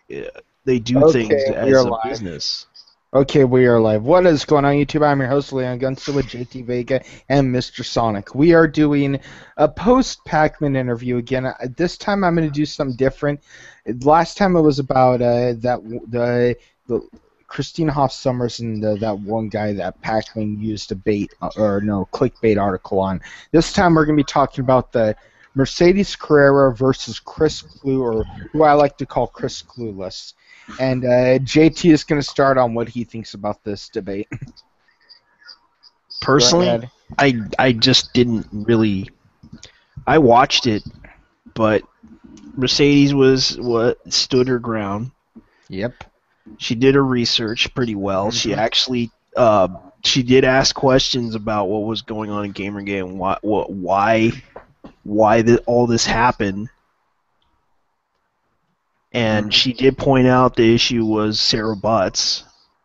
they do things Okay, we are as a live. business. Okay, we are live. What is going on, YouTube? I'm your host, Leon Gunster with JT Vega and Mr. Sonic. We are doing a post-Pac-Man interview again. This time I'm going to do something different. Last time it was about the Christina Hoff Summers and that one guy that Pac-Man used to bait, or no, clickbait article on. This time we're going to be talking about the Mercedes Carrera versus Chris Clue, or who I like to call Chris Clueless. And JT is going to start on what he thinks about this debate. Go Personally, ahead. I just didn't really. I watched it, but Mercedes was what stood her ground. Yep. She did her research pretty well. She Mhm. actually she did ask questions about what was going on in Gamergate and why all this happened. And Mhm. she did point out the issue was Sarah Butts,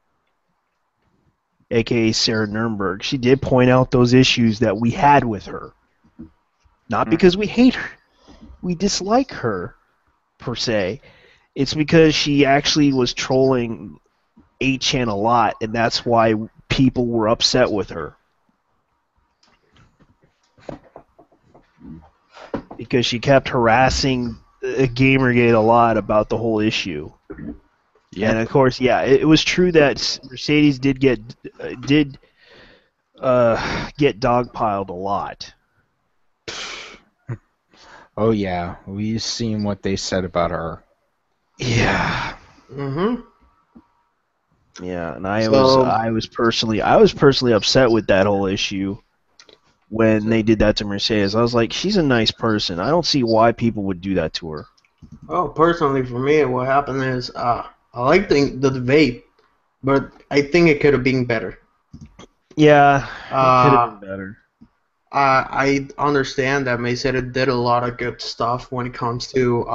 aka Sarah Nurnberg. She did point out those issues that we had with her. Not because we hate her, we dislike her per se. It's because she actually was trolling 8chan a lot, and that's why people were upset with her. Because she kept harassing Gamergate a lot about the whole issue. And Yep. of course, yeah, it was true that Mercedes did get dogpiled a lot. Oh yeah, we've seen what they said about her. Yeah, Mm-hmm. yeah, and So, I was personally upset with that whole issue when they did that to Mercedes. I was like, she's a nice person. I don't see why people would do that to her. well, personally for me, what happened is, I like the debate, but I think it could have been better. Yeah, it could have Uh, been better. I understand that Mayceta did a lot of good stuff when it comes to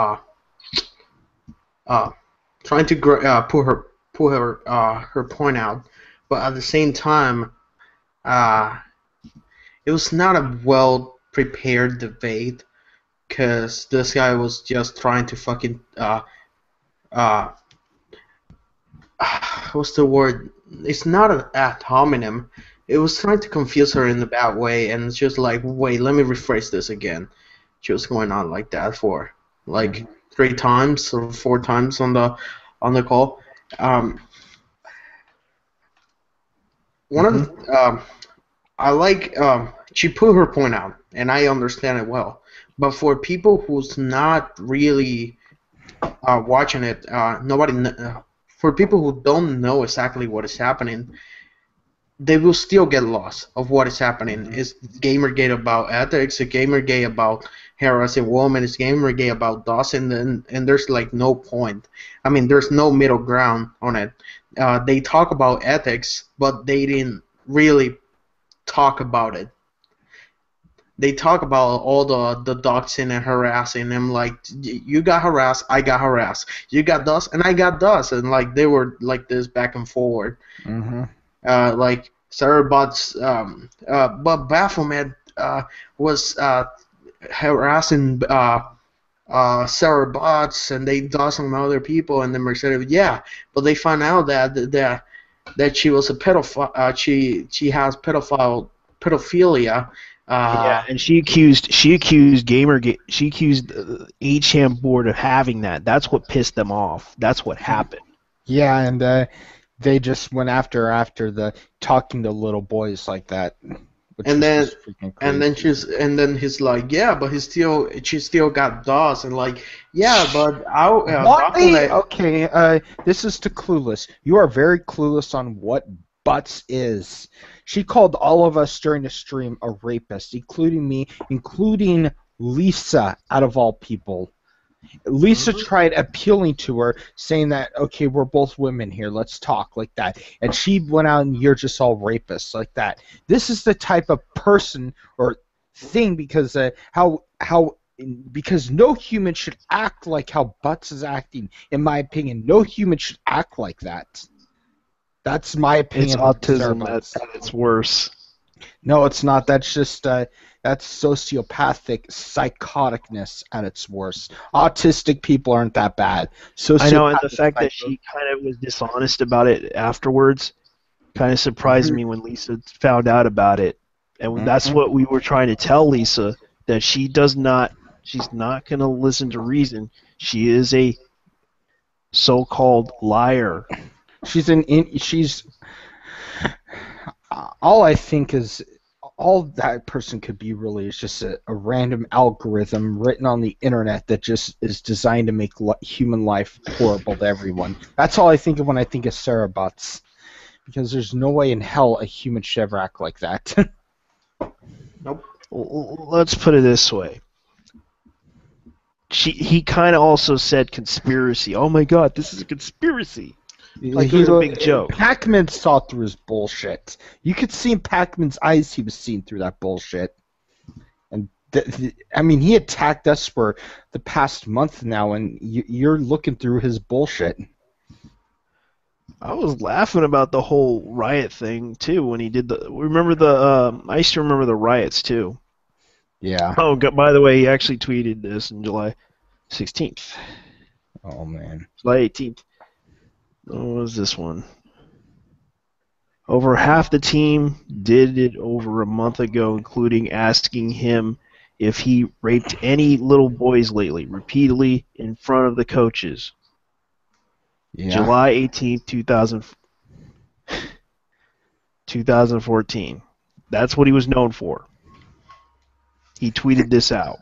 uh, trying to put her point out, but at the same time, uh, it was not a well prepared debate because this guy was just trying to fucking uh what's the word? It's not an ad hominem. It was trying to confuse her in a bad way, and it's just like, wait, let me rephrase this again. She was going on like that for like Mhm. 3 times or 4 times on the call. Um, one of Mhm. the, I like she put her point out, and I understand it well. But for people who's not really watching it, for people who don't know exactly what is happening, they will still get lost of what is happening. Mhm. Is Gamergate about ethics? Is Gamergate about harassing women? Is Gamergate about Dawson? And there's like no point. I mean, there's no middle ground on it. They talk about ethics, but they didn't really talk about it. They talk about all the doxing and harassing them. Like, you got harassed, I got harassed. You got dust, and I got dust, and like they were like this back and forward. Mhm. Like Cerebot's, but Baphomet was harassing Cerebots, and they did some other people, and then Mercedes, yeah, but they found out that she was a pedophile. She has pedophilia. Yeah, Uh, and she accused she accused the 8chan board of having that. That's what pissed them off. That's what happened. Yeah, and they just went after the talking to little boys like that, which and was then just freaking and then crazy. he's like, yeah, but she still got DOS, and like, yeah, but Why? Baphomet. Okay, this is to Clueless. You are very clueless on what butts is. She called all of us during the stream a rapist, including me, including Lisa, out of all people. Lisa Mhm. tried appealing to her, saying that, okay, we're both women here, let's talk like that. And she went out and you're just all rapists like that. This is the type of person or thing because how because no human should act like how Butts is acting. In my opinion, no human should act like that. That's my It's opinion of Sarah autism Butts. at its worst. No, it's not. That's just that's sociopathic psychoticness at its worst. Autistic people aren't that bad. I know, and the Sociopathic fact that psycho. she kind of was dishonest about it afterwards kind of surprised Mhm. me when Lisa found out about it. And that's Mhm. what we were trying to tell Lisa, that she's not going to listen to reason. She is a so-called liar. She's all I think is all that person could be really is just a random algorithm written on the internet that just is designed to make human life horrible to everyone. That's all I think of when I think of Sarah Butts. Because there's no way in hell a human should ever act like that. Nope. Let's put it this way. He kind of also said conspiracy. Oh my God, this is a conspiracy. Like it was a big joke. Pac-Man saw through his bullshit. You could see in Pac-Man's eyes he was seeing through that bullshit. And I mean, he attacked us for the past month now, and you're looking through his bullshit. I was laughing about the whole riot thing too when he did the. Remember I used to remember the riots too. Yeah. Oh, by the way, he actually tweeted this on July 16th. Oh man. July 18th. What was this one? Over half the team did it over a month ago, including asking him if he raped any little boys lately, repeatedly in front of the coaches. Yeah. July 18th, 2014. That's what he was known for. He tweeted this out.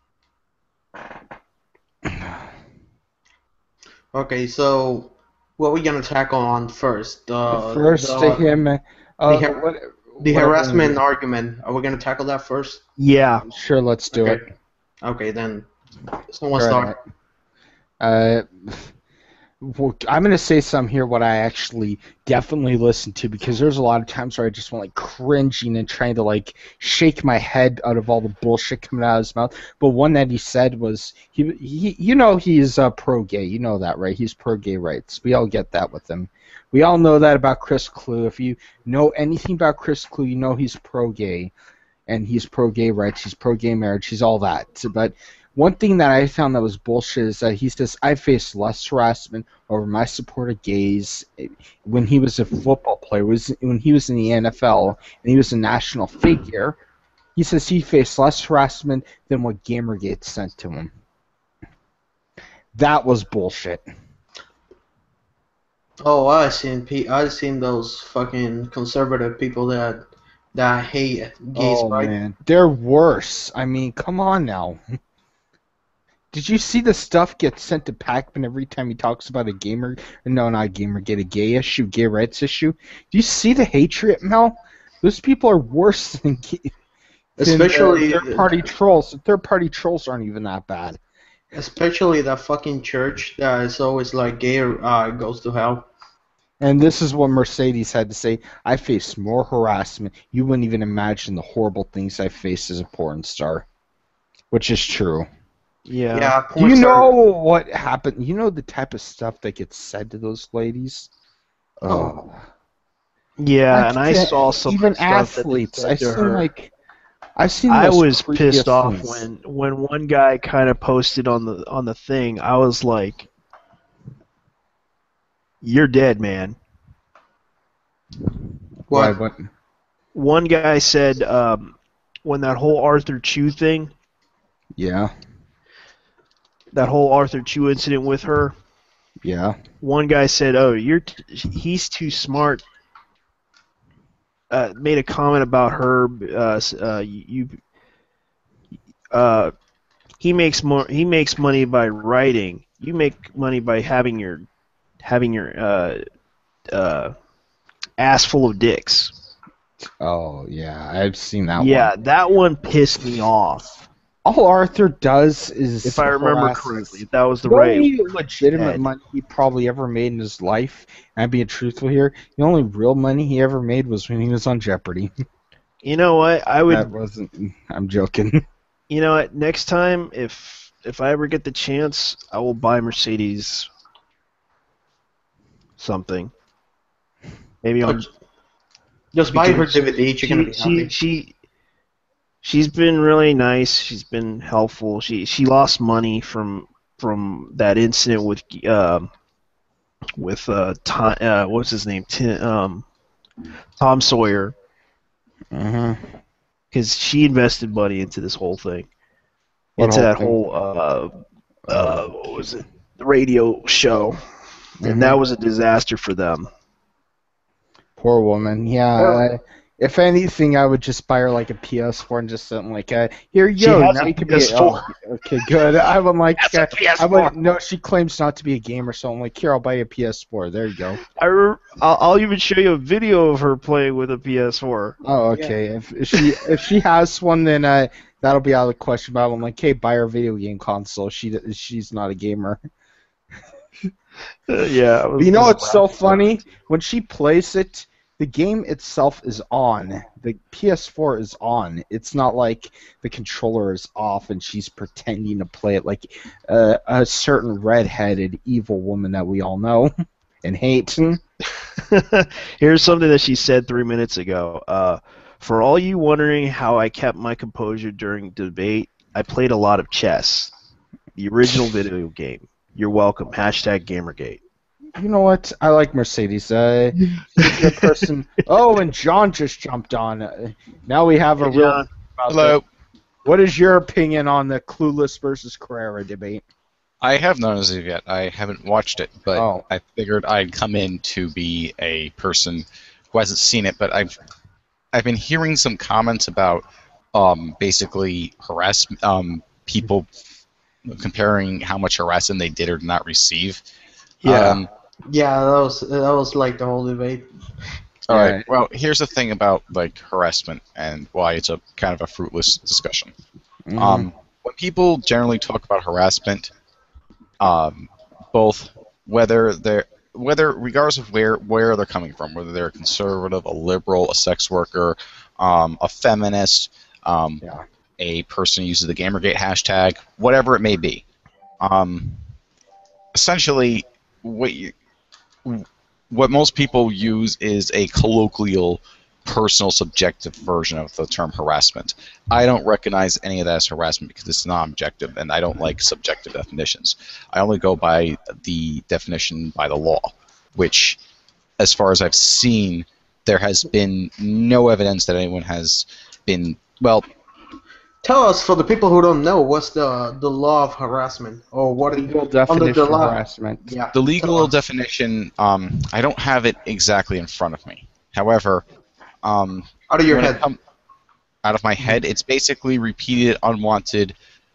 Okay, so what are we gonna tackle on first? To him. The harassment argument. Are we gonna tackle that first? Yeah. Sure, let's do it. Okay, then someone Right. start. Well, I'm going to say some here what I actually definitely listen to, because there's a lot of times where I just want like cringing and trying to like shake my head out of all the bullshit coming out of his mouth. But one that he said was he he's pro-gay. You know that, right? He's pro-gay rights. We all get that with him. We all know that about Chris Clue. If you know anything about Chris Clue, you know he's pro-gay, and he's pro-gay rights. He's pro-gay marriage. He's all that. But one thing that I found that was bullshit is that he says, I faced less harassment over my support of gays when he was a football player, when he was in the NFL, and he was a national figure. He says he faced less harassment than what Gamergate sent to him. That was bullshit. Oh, I've seen those fucking conservative people that hate gays, right? Man, they're worse. I mean, come on now. Did you see the stuff get sent to Pac-Man every time he talks about a a gay issue, gay rights issue? Do you see the hatred, Mel? Those people are worse than Especially third-party trolls. The third-party trolls aren't even that bad. Especially that fucking church that is always like gay goes to hell. And this is what Mercedes had to say. I faced more harassment. You wouldn't even imagine the horrible things I faced as a porn star. Which is true. Yeah. Do you know what happened? You know the type of stuff that gets said to those ladies? Oh. Yeah, and I saw some even stuff athletes. That they said to her. I've seen. I was pissed off things. when one guy kind of posted on the thing. I was like, "You're dead, man." What? One guy said when that whole Arthur Chu thing. Yeah. That whole Arthur Chu incident with her. Yeah. One guy said, "Oh, he's too smart." Made a comment about her. He makes money by writing. You make money by having your ass full of dicks. Oh yeah, I've seen that one. Yeah, that one pissed me off. All Arthur does is, if I remember correctly, if that was the only legitimate money he probably ever made in his life, and I'm being truthful here, the only real money he ever made was when he was on Jeopardy. You know what? That wasn't. I'm joking. You know what? Next time, if I ever get the chance, I will buy Mercedes something. Maybe on Just buy her because DVD. You're gonna be she happy. she's been really nice. She's been helpful. She lost money from that incident with Tom, what's his name, Tom Sawyer, Mhm. because she invested money into this whole thing, What into whole that thing? whole what was it, the radio show, and that Mhm. was a disaster for them. Poor woman. Yeah. Or If anything, I would just buy her like a PS4 and just something like, here you She go. has Now a you can be. PS4. Oh, okay, good. I would like. That's a I would. PS4. No, she claims not to be a gamer, so I'm like, here, I'll buy you a PS4. There you go. I'll even show you a video of her playing with a PS4. Oh, yeah. okay. If she has one, then that'll be out of the question. But I'm like, hey, buy her a video game console. She's not a gamer. Yeah. But you know what's so funny? When she plays it, the game itself is on. The PS4 is on. It's not like the controller is off and she's pretending to play it like a certain red-headed evil woman that we all know and hate. Here's something that she said 3 minutes ago. For all you wondering how I kept my composure during debate, I played a lot of chess. The original video game. You're welcome. #Gamergate. You know what? I like Mercedes. She's a good person. Oh, and John just jumped on. Now we have a Hey, real. John. About Hello. this. What is your opinion on the Clueless versus Carrera debate? I have none as of yet. I haven't watched it, but Oh. I figured I'd come in to be a person who hasn't seen it. But I've been hearing some comments about basically people comparing how much harassment they did or did not receive. Yeah. Yeah, that was like the whole debate. All Yeah. right. Well, here's the thing about like harassment and why it's a kind of a fruitless discussion. Mhm. When people generally talk about harassment, both whether regardless of where they're coming from, whether they're a conservative, a liberal, a sex worker, a feminist, Yeah. a person who uses the Gamergate hashtag, whatever it may be, essentially what most people use is a colloquial, personal, subjective version of the term harassment. I don't recognize any of that as harassment because it's non-objective, and I don't like subjective definitions. I only go by the definition by the law, which, as far as I've seen, there has been no evidence that anyone has been, well, Tell us, for the people who don't know, what's the law of harassment, or what Legal under definition the of law? harassment. Yeah. the legal tell us. definition, I don't have it exactly in front of me. However, Out of your when it head. out of my head, it's basically repeated unwanted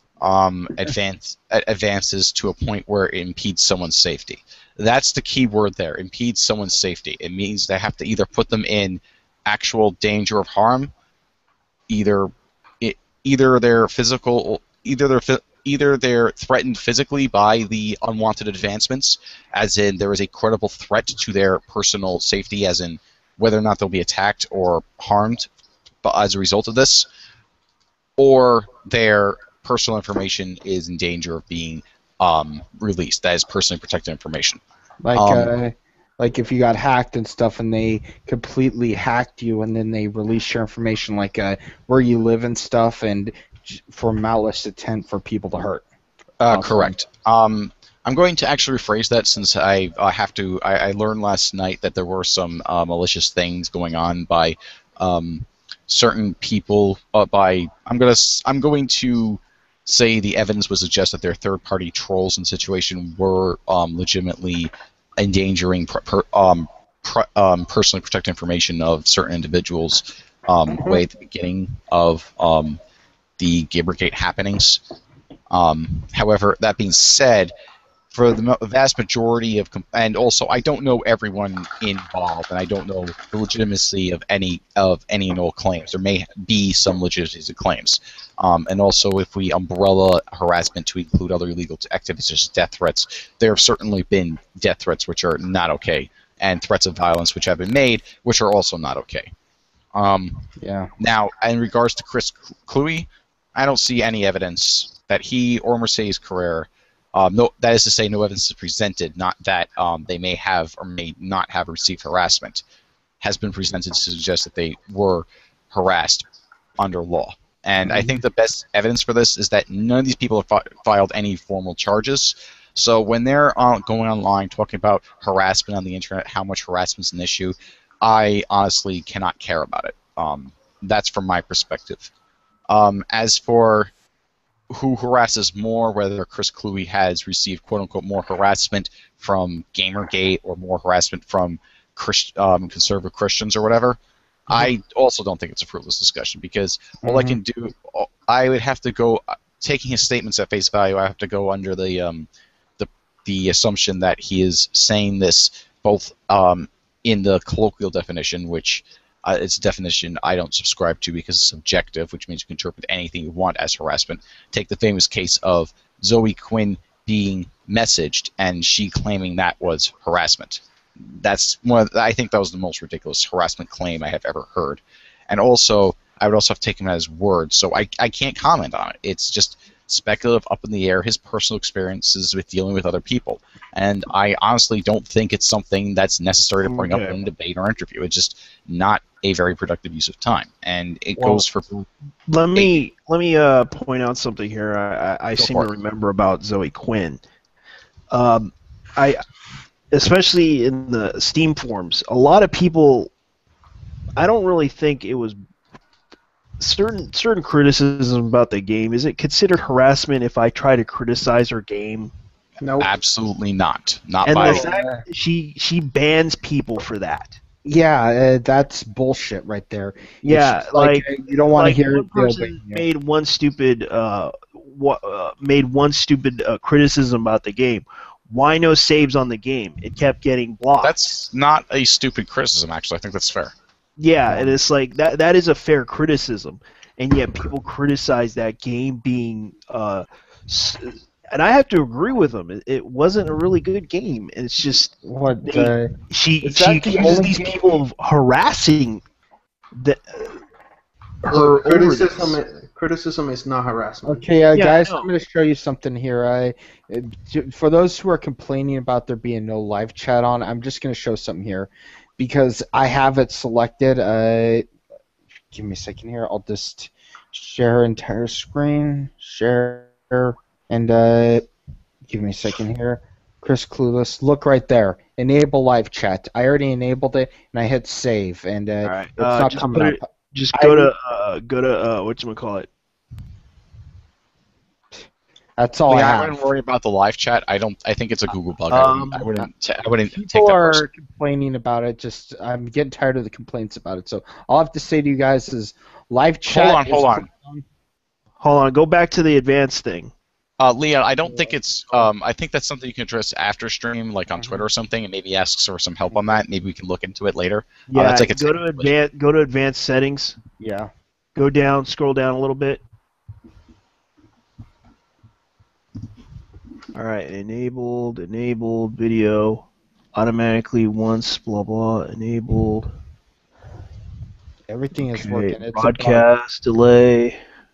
advances to a point where it impedes someone's safety. That's the key word there, impedes someone's safety. It means they have to either put them in actual danger of harm, either they're physical, either they're threatened physically by the unwanted advancements, as in there is a credible threat to their personal safety, as in whether or not they'll be attacked or harmed as a result of this, or their personal information is in danger of being released. That is personally protected information. Like if you got hacked and stuff, and they completely hacked you, and then they release your information, like where you live and stuff, and for malice intent for people to hurt. Correct. I'm going to actually rephrase that since I learned last night that there were some malicious things going on by certain people. I'm going to say the evidence would suggest that their third-party trolls in the situation were legitimately endangering personally protected information of certain individuals way at the beginning of the Gamergate happenings. However, that being said, for the vast majority of, and also I don't know everyone involved, and I don't know the legitimacy of any and all claims. There may be some legitimacy of claims, and also if we umbrella harassment to include other illegal activities such as death threats, there have certainly been death threats which are not okay, and threats of violence which have been made which are also not okay. Yeah. Now, in regards to Chris Cluey, I don't see any evidence that he or Mercedes Carrera, that is to say, no evidence is presented, not that they may have or may not have received harassment. has been presented to suggest that they were harassed under law. And I think the best evidence for this is that none of these people have filed any formal charges. So when they're going online talking about harassment on the internet, how much harassment's an issue, I honestly cannot care about it. That's from my perspective. As for who harasses more, whether Chris Cluey has received quote-unquote more harassment from Gamergate or more harassment from conservative Christians or whatever, I also don't think it's a fruitless discussion, because all I can do, I would have to go, taking his statements at face value, I have to go under the assumption that he is saying this both in the colloquial definition, which it's a definition I don't subscribe to because it's subjective, which means you can interpret anything you want as harassment. Take the famous case of Zoe Quinn being messaged and she claiming that was harassment. I think that was the most ridiculous harassment claim I have ever heard. And also, I would also have taken it as words, so I can't comment on it. It's just speculative, up in the air, his personal experiences with dealing with other people. And I honestly don't think it's something that's necessary to bring up in a debate or interview. It's just not a very productive use of time. And it goes for... Let me point out something here I seem to remember about Zoe Quinn. Especially in the Steam forums, a lot of people, I don't really think it was certain criticism about the game. Is it considered harassment if I try to criticize her game? No, absolutely not. Not and by the fact she bans people for that. Yeah, that's bullshit right there. Yeah, like you don't want to hear. One person made one stupid criticism about the game. Why no saves on the game? It kept getting blocked. That's not a stupid criticism, actually. I think that's fair. Yeah, and it's like that is a fair criticism, and yet people criticize that game being and I have to agree with them. It wasn't a really good game, and it's just she accuses these people of harassing her. Criticism is not harassment. Okay, guys, I'm going to show you something here. For those who are complaining about there being no live chat on, I'm just going to show something here, because I have it selected. Give me a second here. I'll just share entire screen. Share. And give me a second here. Chris Clueless, look right there. Enable live chat. I already enabled it, and I hit save, and it's not coming up. Just go to whatchamacallit. That's all I have. I wouldn't worry about the live chat. I think it's a Google bug. I wouldn't take that personally. People are complaining about it. Just I'm getting tired of the complaints about it. So all I have to say to you guys is live chat. Hold on. Go back to the advanced thing. Leah, I don't think it's. I think that's something you can address after stream, like on Twitter or something, and maybe ask for some help on that. Maybe we can look into it later. Yeah, that's like go to advanced settings. Yeah. Go down, scroll down a little bit. All right, enabled video, automatically once, blah blah, enabled. Everything is working. It's broadcast delay,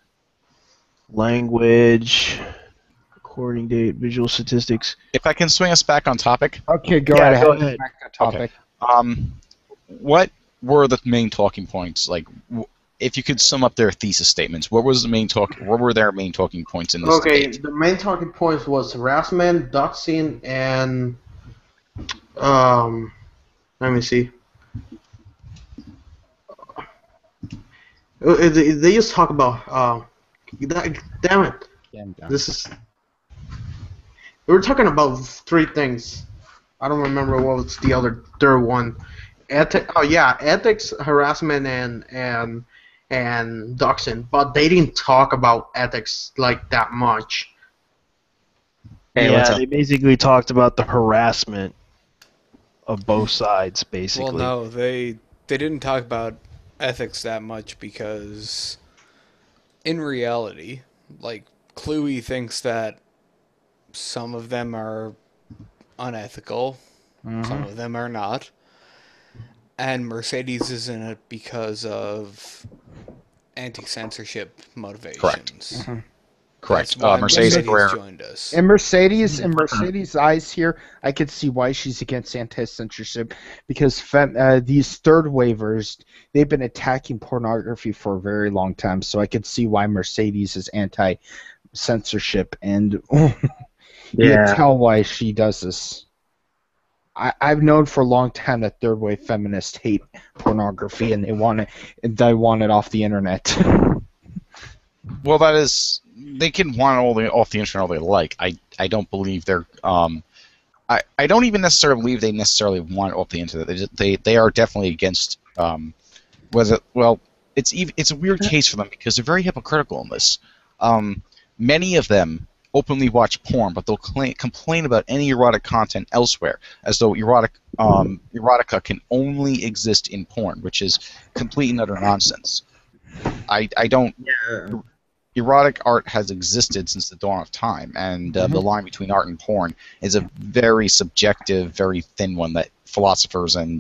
language. Recording date, visual statistics. If I can swing us back on topic. Okay, go right ahead. Go ahead. Back to topic. Okay. What were the main talking points? Like, if you could sum up their thesis statements, what were their main talking points in this debate? The main talking points was harassment, doxing, and let me see. They just talk about damn it. This is. We were talking about three things. I don't remember what was the third one. Ethics, harassment, and doxing. But they didn't talk about ethics like that much. They basically talked about the harassment of both sides, basically. Well, no, they didn't talk about ethics that much because, in reality, like, Cluey thinks that some of them are unethical, some of them are not, and Mercedes is in it because of anti-censorship motivations. Correct. That's why Mercedes Mercedes Carrera. joined us. In Mercedes' eyes here, I could see why she's against anti-censorship, because these third waivers, they've been attacking pornography for a very long time, so I could see why Mercedes is anti-censorship, and you can tell why she does this. I've known for a long time that third wave feminists hate pornography, and they want it off the internet. Well, that is, they can want it off the internet all they like. I don't believe they're. I don't even necessarily believe they necessarily want it off the internet. They are definitely against. Well, it's a weird case for them because they're very hypocritical in this. Many of them openly watch porn, but they'll complain about any erotic content elsewhere, as though erotica can only exist in porn, which is complete and utter nonsense. I don't. Yeah. Erotic art has existed since the dawn of time, and the line between art and porn is a very subjective, very thin one that philosophers and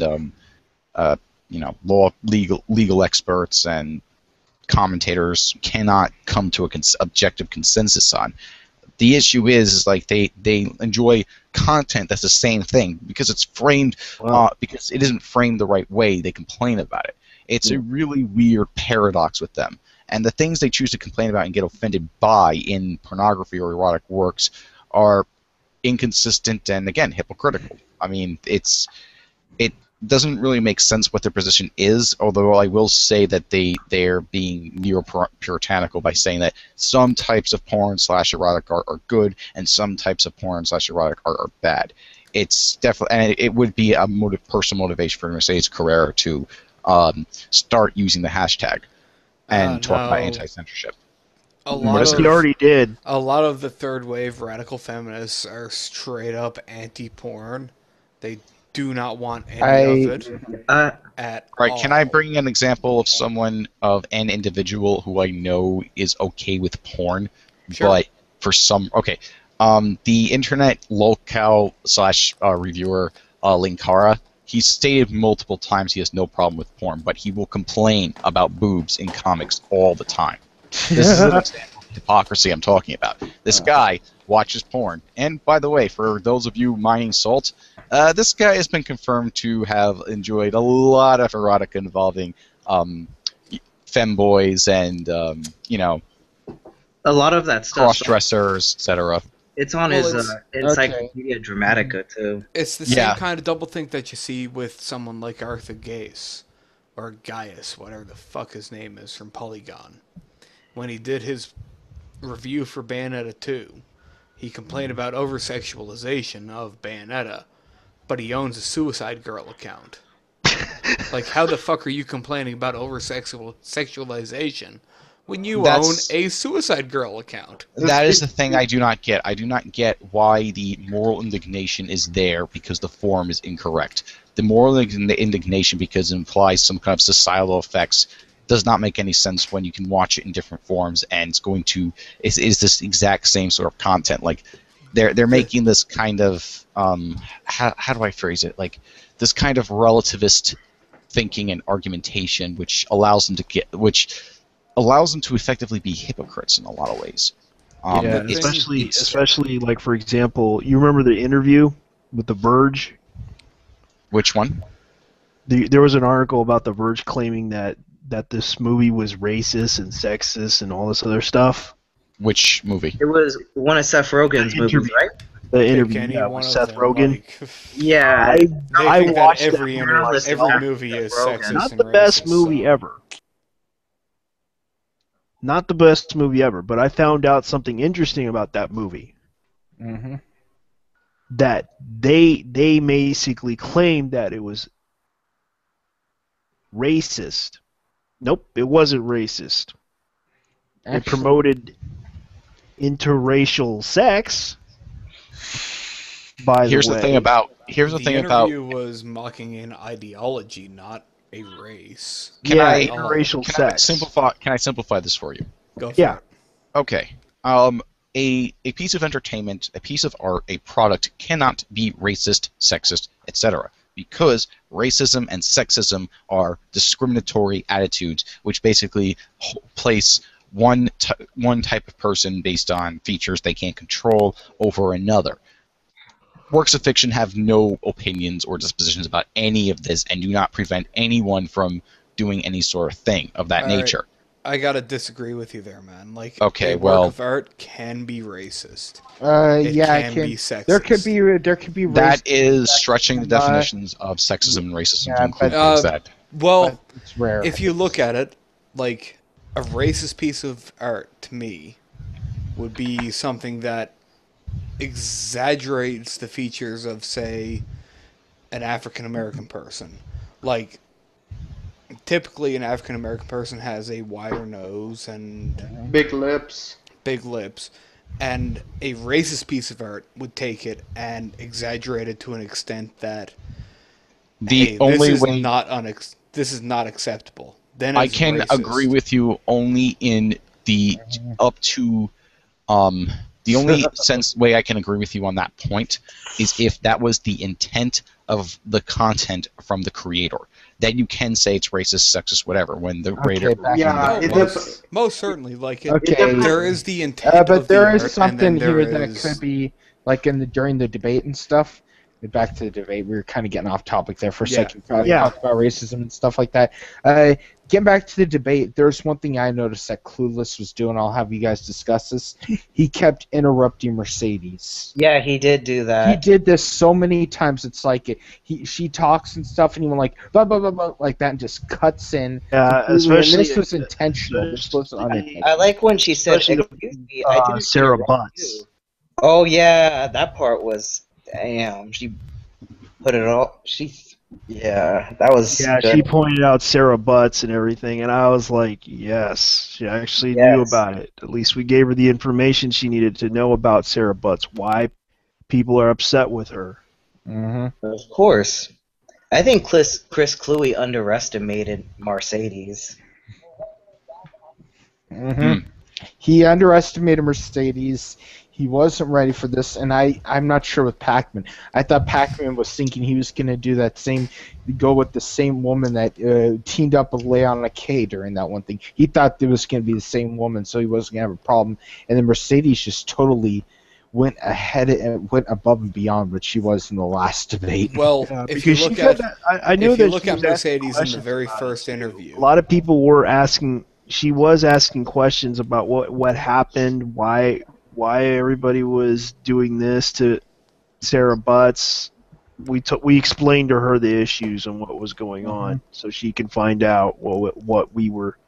legal experts and commentators cannot come to a objective consensus on. The issue is like they enjoy content that's the same thing because it's framed because it isn't framed the right way. They complain about it. It's a really weird paradox with them. And the things they choose to complain about and get offended by in pornography or erotic works are inconsistent and, again, hypocritical. I mean, it doesn't really make sense what their position is, although I will say that they're being neo-puritanical by saying that some types of porn/erotic art are good and some types of porn/erotic art are bad. It's definitely, and it would be a personal motivation for Mercedes Carrera to start using the hashtag and talk about anti-censorship. He already did. A lot of the third wave radical feminists are straight up anti-porn. They do not want any of it at Right, all. can I bring an example of an individual who I know is okay with porn, Sure. but for some the internet locale/reviewer Linkara, he's stated multiple times he has no problem with porn, but he will complain about boobs in comics all the time. This is an example of hypocrisy I'm talking about. This guy watches porn, and by the way, for those of you mining salt, this guy has been confirmed to have enjoyed a lot of erotica involving femboys and a lot of that stuff. cross-dressers, etc. It's on his Encyclopedia Dramatica too. It's the same kind of doublethink that you see with someone like Arthur Gaius, or Gaius, whatever the fuck his name is, from Polygon. When he did his review for Bayonetta 2, he complained about over-sexualization of Bayonetta, but he owns a Suicide Girl account. Like, how the fuck are you complaining about over-sexualization when you own a Suicide Girl account? That is the thing I do not get. I do not get why the moral indignation is there because the form is incorrect. The moral indignation because it implies some kind of societal effects does not make any sense when you can watch it in different forms and it's this exact same sort of content. Like they're making this kind of how do I phrase it? Like this kind of relativist thinking and argumentation which allows them to effectively be hypocrites in a lot of ways. Especially like, for example, you remember the interview with The Verge? Which one? There was an article about The Verge claiming that this movie was racist and sexist and all this other stuff. Which movie? It was one of Seth Rogen's movies, right? The interview with Seth Rogen. Yeah, I watched every movie is sexist. Not and the best racist, movie ever. Not the best movie ever, but I found out something interesting about that movie. Mm-hmm. That they basically claimed that it was racist. Nope, it wasn't racist. It promoted interracial sex. Here's the thing about The interview was mocking an ideology, not a race. interracial sex. Can I simplify this for you? Go for it. Okay. A piece of entertainment, a piece of art, a product cannot be racist, sexist, etc. Because racism and sexism are discriminatory attitudes which basically place one type of person based on features they can't control over another. Works of fiction have no opinions or dispositions about any of this and do not prevent anyone from doing any sort of thing of that nature. I gotta disagree with you there, man. Like, okay, a work of art can be racist. It can be sexist. There could be. That is stretching the definitions of sexism and racism to include things that. Well, it's rare. If you look at it, like a racist piece of art to me would be something that exaggerates the features of, say, an African American person. Like, typically an African American person has a wider nose and big lips. And a racist piece of art would take it and exaggerate it to an extent that this is not acceptable. Then I can agree with you only in the up to the only way I can agree with you on that point is if that was the intent of the content from the creator. Then you can say it's racist, sexist, whatever. When the creator, most certainly, like there is the intent. But there is something here that could be like during the debate and stuff. Back to the debate, we were kind of getting off topic there for a second. Talk about racism and stuff like that. Getting back to the debate, there's one thing I noticed that Clueless was doing. I'll have you guys discuss this. He kept interrupting Mercedes. Yeah, he did do that. He did this so many times. It's like she talks and stuff, and he went like blah blah blah blah like that, and just cuts in. Especially this was intentional. This was unintentional. I like when she said, "Excuse me, I didn't Sarah Butts." Oh yeah, that part was. Damn, she put it all. That was. Yeah, good. she pointed out Sarah Butts and everything, and I was like, yes, she actually knew about it. At least we gave her the information she needed to know about Sarah Butts, why people are upset with her. Mm-hmm. Of course. I think Chris Cluey underestimated Mercedes. Mm-hmm. He underestimated Mercedes. He wasn't ready for this, and I'm not sure with Pac-Man. I thought Pac-Man was thinking he was going to go with the same woman that teamed up with Leona K during that one thing. He thought it was going to be the same woman, so he wasn't going to have a problem. And then Mercedes just totally went ahead and went above and beyond what she was in the last debate. Well, if you look at Mercedes in the very first interview, a lot of people were asking. She was asking questions about what happened, why everybody was doing this to Sarah Butts. We explained to her the issues and what was going on, so she can find out what we were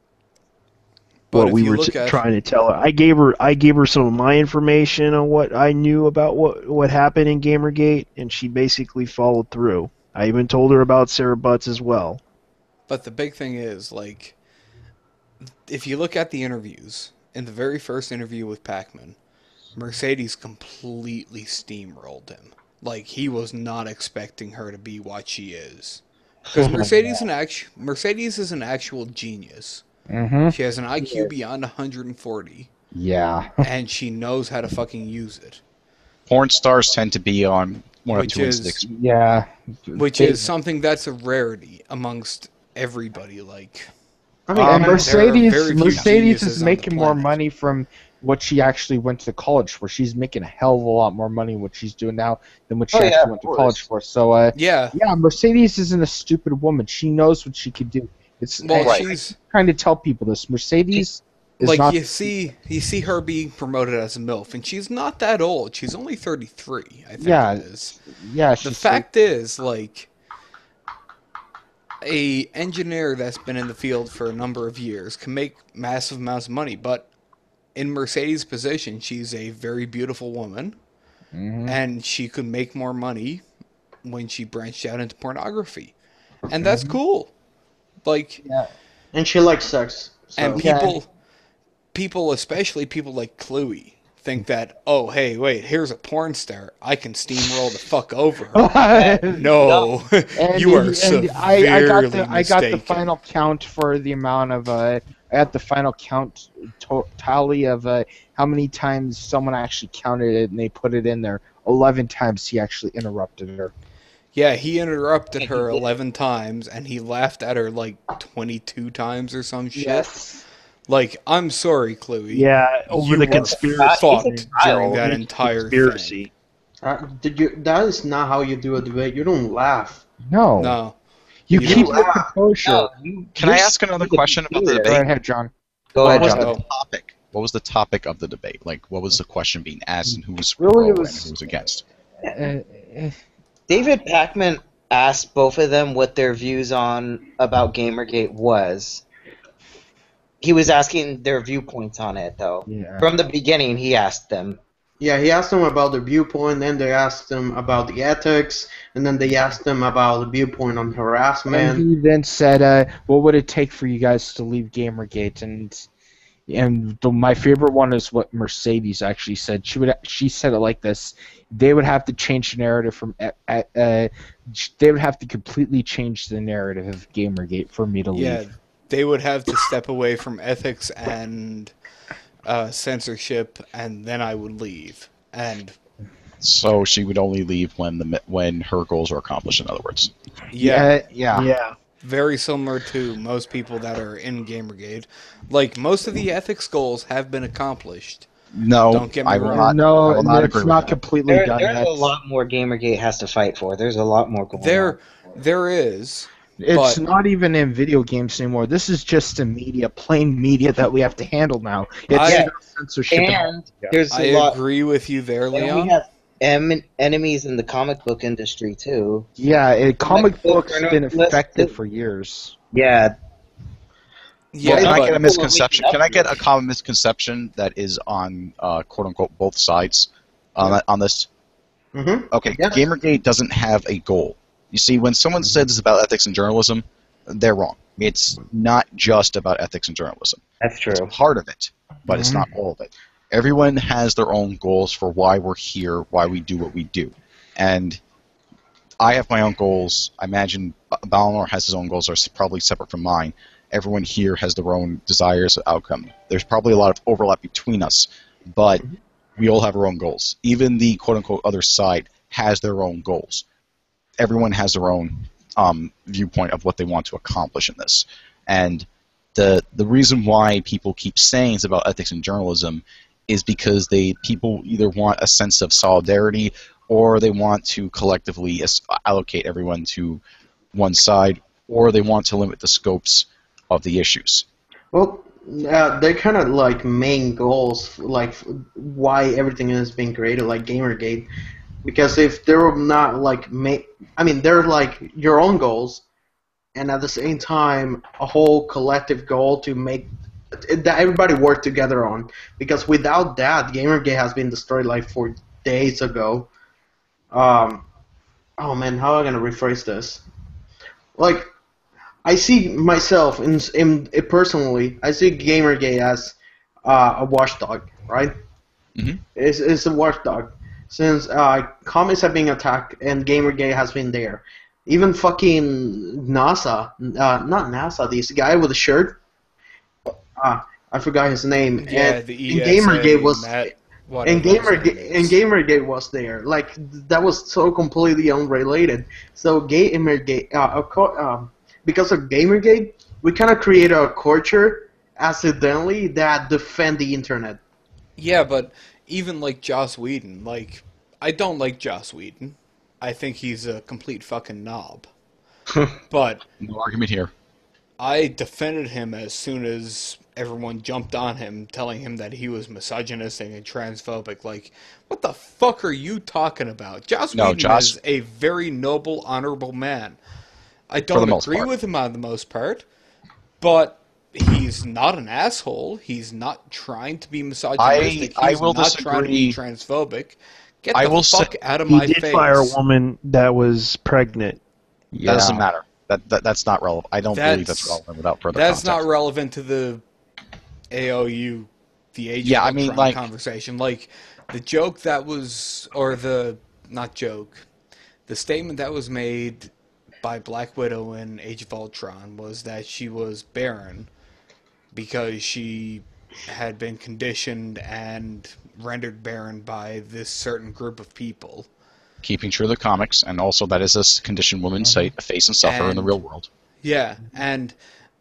trying to tell her. I gave her some of my information on what I knew about what happened in Gamergate, and she basically followed through. I even told her about Sarah Butts as well. But the big thing is, like, if you look at the interviews, in the very first interview with Pac-Man, Mercedes completely steamrolled him. Like, he was not expecting her to be what she is. Because Mercedes is an actual genius. Mm-hmm. She has an IQ beyond 140. Yeah. And she knows how to fucking use it. Porn stars tend to be on one of two instincts. Yeah. Which is something that's a rarity amongst everybody. Like, Mercedes is making more money from what she actually went to college for. She's making a hell of a lot more money what she's doing now than what she actually went to college for. So Mercedes isn't a stupid woman. She knows what she could do. She's trying to tell people this. Mercedes is like not. You see her being promoted as a MILF, and she's not that old. She's only 33, I think it is. Yeah. The fact is, like, a engineer that's been in the field for a number of years can make massive amounts of money, but in Mercedes' position, she's a very beautiful woman, and she could make more money when she branched out into pornography, and that's cool. Like, and she likes sex. So. And people, especially people like Cluey, think that, oh, hey, wait, here's a porn star. I can steamroll the fuck over her. No, you are severely mistaken. I got the final count for the amount of at the final count tally of how many times someone actually counted it and they put it in there. 11 times he actually interrupted her. Yeah, he interrupted her 11 times, and he laughed at her like 22 times or some shit. Yes. Like, I'm sorry, Chloe. Yeah, over You the were conspiracy. fucked during that The entire conspiracy. That is not how you do a debate. You don't laugh. No. thing. No. You You keep don't. your composure. No, Can I ask another question about the Go debate? ahead, John. Go What ahead, was John. the topic? What was the topic of the debate? Like, what was the question being asked, and who was Really, it pro was- and who was against? David Pakman asked both of them what their views on about Gamergate was. He was asking their viewpoints on it, though. Yeah. From the beginning, he asked them. Yeah, he asked them about their viewpoint, then they asked them about the ethics, and then they asked them about the viewpoint on And harassment. he then said, "What would it take for you guys to leave GamerGate?" My favorite one is what Mercedes actually said. She said it like this: they would have to change the narrative from they would have to completely change the narrative of GamerGate for me to Yeah, leave. they would have to step away from ethics and censorship, and then I would leave. And So she would only leave when her goals are accomplished. In other words, yeah, Yeah. very similar to most people that are in Gamergate. Like, most of the ethics goals have been accomplished. no, Don't get me I will wrong. not. I No, will not it's agree with not that. completely done There's yet. a lot more Gamergate has to fight for. There's a lot more going on. There is. It's but- not even in video games anymore. This is just in media, plain media that we have to handle now. It's I- no censorship. And there's I a lot. agree with you there, And we Leon. have enemies in the comic book industry too. Yeah, comic books have been Let's- affected for years. Yeah, Yeah, Can I but- get a misconception? Well, Can I get a common misconception that is on quote unquote both sides on this? Mm-hmm. Okay, Yeah. Gamergate doesn't have a goal. You see, when someone says it's about ethics and journalism, they're wrong. It's not just about ethics and journalism. that's true. It's part of it, but it's not all of it. Everyone has their own goals for why we're here, why we do what we do. And I have my own goals. I imagine Balnor has his own goals, are probably separate from mine. Everyone here has their own desires and outcome. There's probably a lot of overlap between us, but we all have our own goals. Even the quote-unquote other side has their own goals. Everyone has their own viewpoint of what they want to accomplish in this. And the reason why people keep saying it's about ethics and journalism is because people either want a sense of solidarity or they want to collectively allocate everyone to one side, or they want to limit the scopes of the issues. Well, they're kind of like main goals, like why everything is being created, like Gamergate. Because if they're not like they're like your own goals, and at the same time a whole collective goal to make that everybody work together on. Because without that, Gamergate has been destroyed like 4 days ago. Oh man, how am I gonna rephrase this? Like, I see myself in personally. I see Gamergate as a watchdog, right? Mhm. It's a watchdog. Since comments have been attacked and Gamergate has been there. Even fucking NASA, not NASA, this guy with the shirt. I forgot his name. Yeah, and, the and ESA, Gamergate was Matt, and whatever his name is. Gamergate was there. Like that was so completely unrelated. So Gamergate, because of Gamergate, we kind of created a culture accidentally that defend the internet. Yeah, but even like Joss Whedon, like, I don't like Joss Whedon. I think he's a complete fucking knob. But No argument here. I defended him as soon as everyone jumped on him, telling him that he was misogynistic and transphobic. Like, what the fuck are you talking about? Joss No, Whedon Joss- is a very noble, honorable man. I the don't most agree part. with him on the most part, but he's not an asshole. He's not trying to be misogynistic. I He's will not trying to be disagree. transphobic. Get I the will fuck say- out of He my did face. fire a woman that was pregnant. Yeah. That doesn't matter. That's not relevant. I don't believe that's That's- relevant without further That's context. not relevant to the AOU, the Age Yeah, of I mean, Ultron like- conversation. Like, the joke that was, or the, not joke, the statement that was made by Black Widow in Age of Ultron was that she was barren because she had been conditioned and rendered barren by this certain group of people. Keeping true to the comics, and also that is a conditioned woman face and suffer in the And- real world. Yeah, and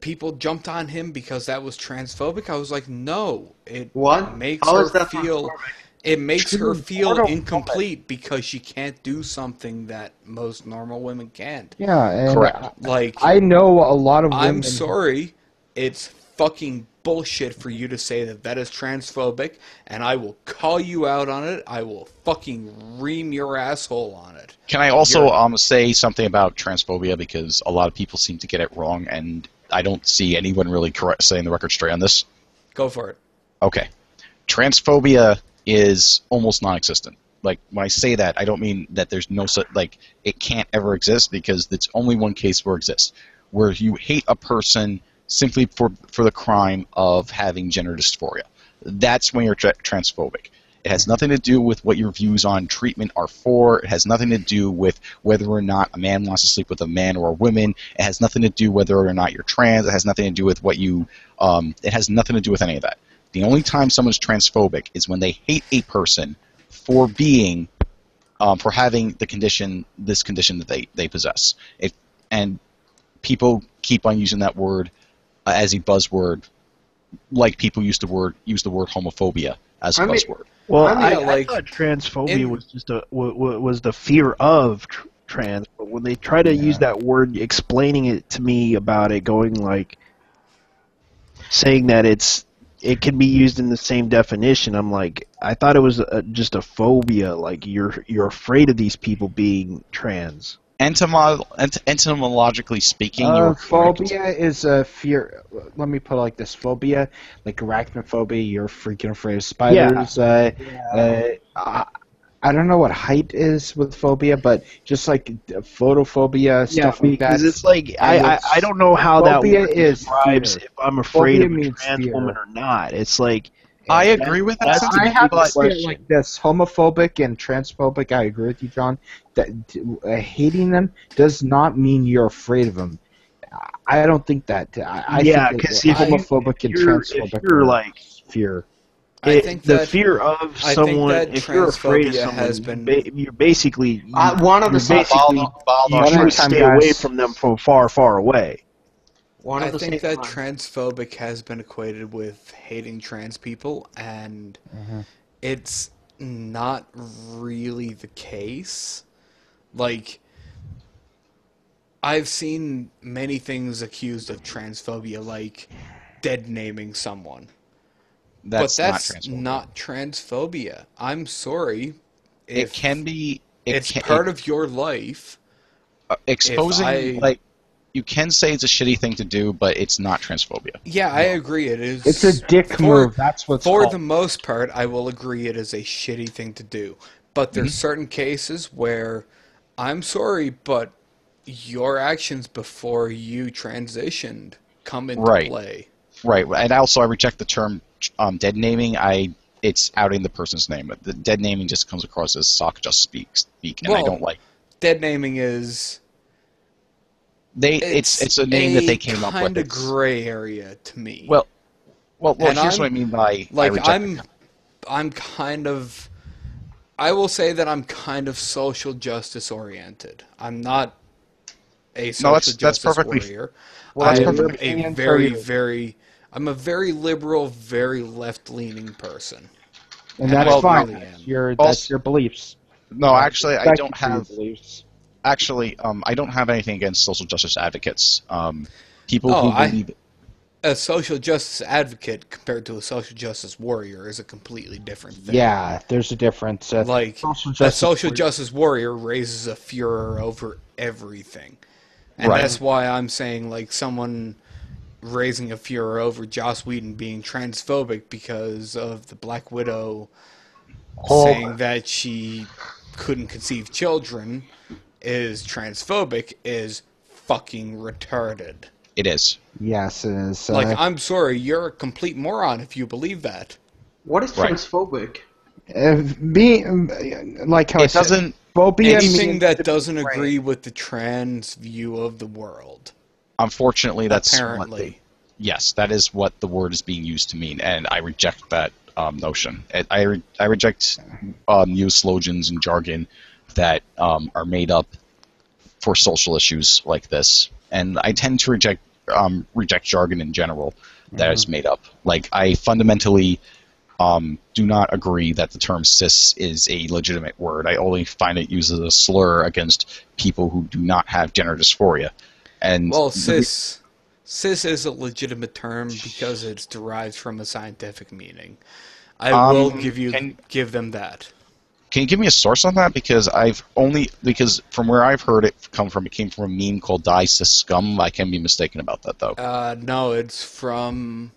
people jumped on him because that was transphobic. I was like, no, it What? makes How her is that feel. transphobic? It makes her feel Portal incomplete because she can't do something that most normal women can't. Yeah, and Correct. Like, I know a lot of women. I'm sorry, it's fucking bullshit for you to say that that is transphobic, and I will call you out on it. I will fucking ream your asshole on it. Can I also say something about transphobia, because a lot of people seem to get it wrong, and I don't see anyone really saying the record straight on this. Go for it. Okay. Transphobia is almost non-existent. Like, when I say that, I don't mean that there's no such, like, it can't ever exist, because it's only one case where it exists, where you hate a person simply for the crime of having gender dysphoria. That's when you're transphobic. It has nothing to do with what your views on treatment are for. It has nothing to do with whether or not a man wants to sleep with a man or a woman. It has nothing to do whether or not you're trans. It has nothing to do with what you. It has nothing to do with any of that. The only time someone's transphobic is when they hate a person for being, for having this condition that they possess. And people keep on using that word as a buzzword, like people use the word homophobia as a buzzword. Well, I mean, I thought transphobia was just was the fear of trans, but when they try to use that word, explaining it to me about it, going like saying that it can be used in the same definition, I'm like, I thought it was just a phobia, like you're afraid of these people being trans. Etymologically speaking, you're correct. Phobia is a fear. Let me put it like this: phobia, like arachnophobia, you're freaking afraid of spiders. I don't know what height is with phobia, but just like photophobia, stuff like that. Because it's like I don't know how that phobia word is describes fear. if I'm afraid Phobia of a means trans fear. woman or not. It's like I agree with that. I have to but say it like this: homophobic and transphobic. I agree with you, John. That hating them does not mean you're afraid of them. I don't think that. I Yeah, think 'cause that if you- homophobic and if you're transphobic are are like fear. I think the that fear of I think someone. that If you're afraid of transphobia someone, has been- you're basically one of the you're basically you One at should a time, stay away guys. from them from far, far away. one I of the think same that time. transphobic has been equated with hating trans people, and it's not really the case. Like, I've seen many things accused of transphobia, like dead naming someone. that's But that's not transphobia. not transphobia. I'm sorry. It can be. It's part of your life. Exposing, if I- like, you can say it's a shitty thing to do, but it's not transphobia. Yeah, I agree. It is. It's a dick move. That's what's For called. the most part, I will agree it is a shitty thing to do. But there's certain cases where, I'm sorry, but your actions before you transitioned come into Right. play. Right, and also I reject the term dead naming. It's outing the person's name. The dead naming just comes across as sock just speak, and I Well, don't like. Dead naming is It's a name that they came up with. kind of It's- gray area to me. Well, And here's I'm- what I mean by like I reject I'm kind of, I will say that I'm kind of social justice oriented. I'm not a social that's justice perfectly- warrior. well, that's I am perfectly a opinion for very, you. very, I'm a very liberal, very left leaning person. And that's I fine. really That's am. your Also- that's your beliefs. No, actually, I Respect don't you for your have. beliefs. Actually, I don't have anything against social justice advocates. People Oh, who believe. A social justice advocate compared to a social justice warrior is a completely different thing. Yeah, there's a difference. Like, social a justice social warrior- justice warrior raises a furor over everything. And Right. that's why I'm saying, like, someone raising a furor over Joss Whedon being transphobic because of the Black Widow saying that she couldn't conceive children is transphobic is fucking retarded. It is. Yes, it is. Like, I'm sorry, you're a complete moron if you believe that. What is Right. transphobic? like how I It said, doesn't. phobia Anything means that to be doesn't afraid. agree with the trans view of the world. Unfortunately, that's what Apparently. yes, that is what the word is being used to mean, and I reject that notion. I reject news slogans and jargon that are made up for social issues like this, and I tend to reject reject jargon in general that is made up. Like, I fundamentally do not agree that the term cis is a legitimate word. I only find it used as a slur against people who do not have gender dysphoria. And Well, cis is a legitimate term because it's derived from a scientific meaning. I will give them that. Can you give me a source on that? Because from where I've heard it come from, it came from a meme called "Die Cis Scum." I can be mistaken about that though. No, it's from.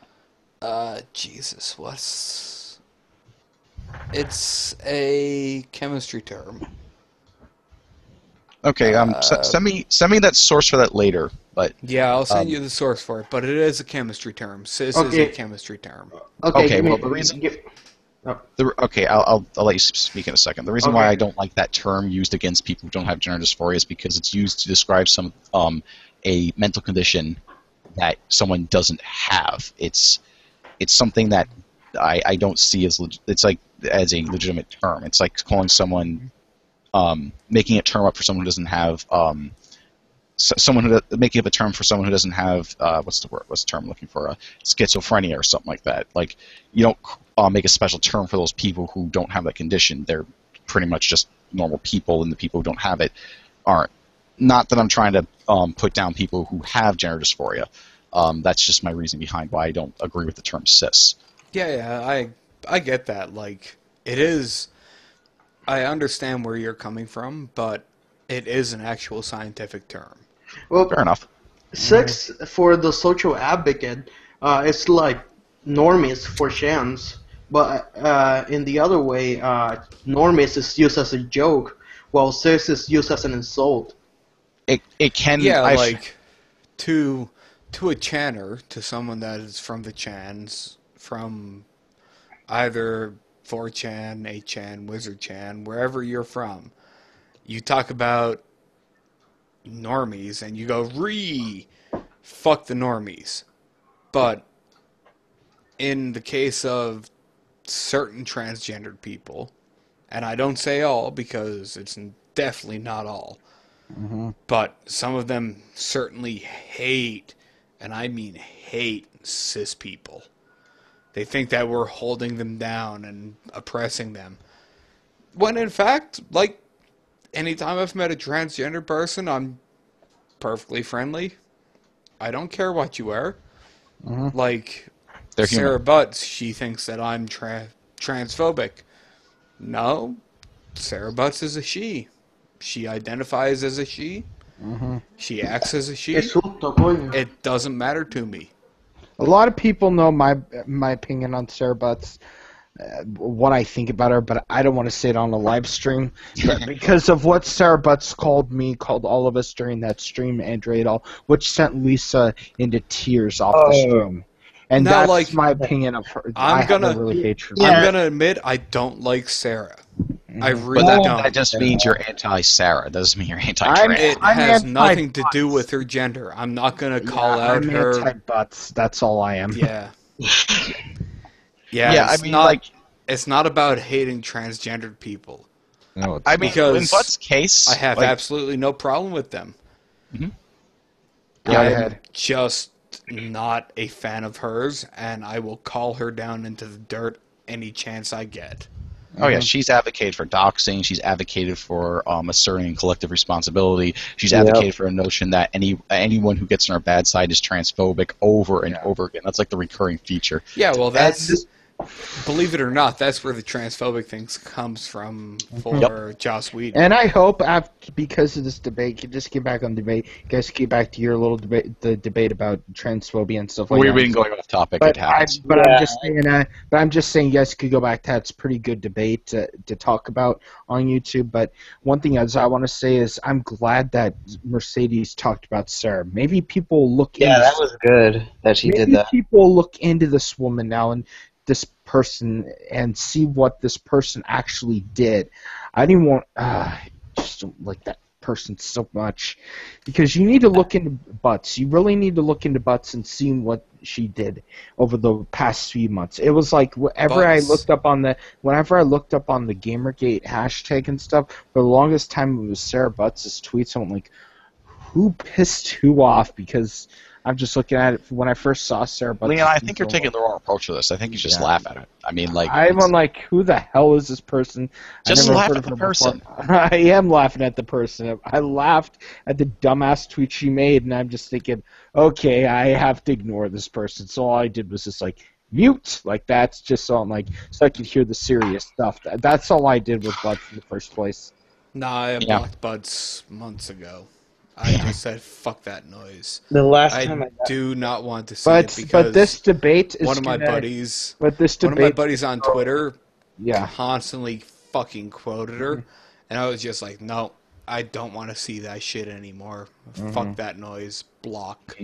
It's a chemistry term. Okay, send me that source for that later. But yeah, I'll send you the source for it. But it is a chemistry term. Cis is a chemistry term. Okay, well, the reason. I'll let you speak in a second. The reason why I don't like that term used against people who don't have gender dysphoria is because it's used to describe a mental condition that someone doesn't have. It's something that I don't see as as a legitimate term. It's like calling someone making a term up for someone who doesn't have making up a term for someone who doesn't have what's the term I'm looking for, schizophrenia or something like that. Like, you don't make a special term for those people who don't have that condition. They're pretty much just normal people, and the people who don't have it aren't. Not that I'm trying to put down people who have gender dysphoria. That's just my reason behind why I don't agree with the term cis. Yeah, I get that. Like, it is. I understand where you're coming from, but it is an actual scientific term. Well, fair enough. Cis for the social advocate, it's like normies for shams, but in the other way, normies is used as a joke, while cis is used as an insult. It can like to a channer, to someone that is from the chans, from either 4chan, 8chan, Wizard-chan, wherever you're from, you talk about normies and you go, fuck the normies. But in the case of certain transgendered people, and I don't say all because it's definitely not all, but some of them certainly hate, and I mean hate, cis people. They think that we're holding them down and oppressing them. When in fact, like, anytime I've met a transgender person, I'm perfectly friendly. I don't care what you are. Like, They're Sarah human. Butts, she thinks that I'm transphobic. No, Sarah Butts is a she. She identifies as a she. She acts as a she. It doesn't matter to me. A lot of people know my opinion on Sarah Butts, what I think about her, but I don't want to say it on a live stream because of what Sarah Butts called all of us during that stream, Andre et al., which sent Lisa into tears off the stream. And Now, that's like, my opinion of her. I'm gonna admit I don't like Sarah. I really don't. That just means you're anti-Sarah. That doesn't mean you're anti-trans. It has nothing to do with her gender. I'm not gonna call out I'm her. anti-Butts. That's all I am. Yeah. I mean, it's not about hating transgendered people. No, it's I mean, because in Butts' case, I have absolutely no problem with them. Go ahead. I'm just not a fan of hers, and I will call her down into the dirt any chance I get. Oh yeah, she's advocated for doxing. She's advocated for asserting collective responsibility. She's advocated for a notion that anyone who gets on our bad side is transphobic over and over again. That's like the recurring feature. Yeah, well, that's believe it or not, that's where the transphobic thing comes from for Joss Whedon. And I hope, because of this debate, you just get back on debate. You guys get back to your little debate, the debate about transphobia and stuff like that. We've been going off topic. But it happens. I'm just saying, you guys could go back to that. It's a pretty good debate to talk about on YouTube. But one thing I want to say is, I'm glad that Mercedes talked about Sarah. Maybe people look. Yeah, that was good that she did that. Maybe people look into this woman now and this person and see what this person actually did. I didn't want just don't like that person so much, because you need to look into Butts. You really need to look into Butts and see what she did over the past few months. It was like whenever I looked up on the Gamergate hashtag and stuff, for the longest time it was Sarah Butts' tweets. I'm like, who pissed who off? Because I'm just looking at it when I first saw Sarah Butts. Leon, I think you're taking the wrong approach to this. I think you just laugh at it. I mean, like, I'm like, who the hell is this person? Just I never laugh heard at of the her person. before. I am laughing at the person. I laughed at the dumbass tweet she made, and I'm just thinking, okay, I have to ignore this person. So all I did was just like mute, like that's just so I'm like, so I could hear the serious stuff. That's all I did with Butts in the first place. Nah, I Yeah. blocked Buds months ago. I just said, fuck that noise. The last time I do not want to see But it because this debate is one of my gonna- buddies But this one debate, of my buddies on Twitter yeah. constantly fucking quoted her, and I was just like, no, I don't want to see that shit anymore. Fuck that noise. Block.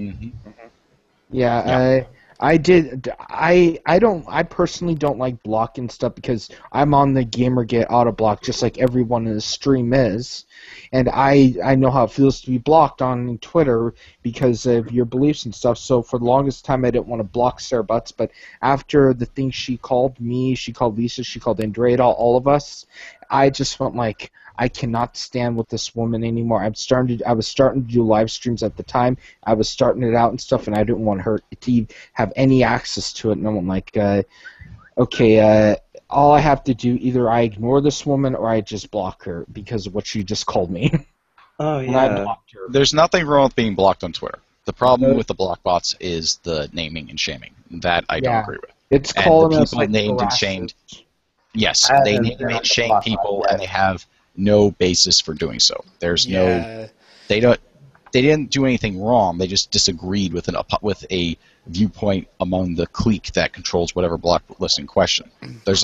Yeah, I did. I personally don't like blocking stuff because I'm on the Gamergate auto block just like everyone in the stream is, and I know how it feels to be blocked on Twitter because of your beliefs and stuff. So for the longest time, I didn't want to block Sarah Butts, but after the things she called me, she called Lisa, she called Andrea, all of us, I just went like, I cannot stand with this woman anymore. I was starting to do live streams at the time. I was starting it out and stuff, and I didn't want her to have any access to it. And I'm like, okay, all I have to do, either I ignore this woman or I just block her because of what she just called me. Oh And I yeah. blocked her. There's nothing wrong with being blocked on Twitter. The problem with the block bots is the naming and shaming. That I don't Yeah. agree with. It's And calling the us people like named and harassers. shamed. Yes, I they haven't name been on and the shame block bot people, yet. and they have no basis for doing so. There's no. Yeah. They didn't do anything wrong. They just disagreed with a viewpoint among the clique that controls whatever block list in question. There's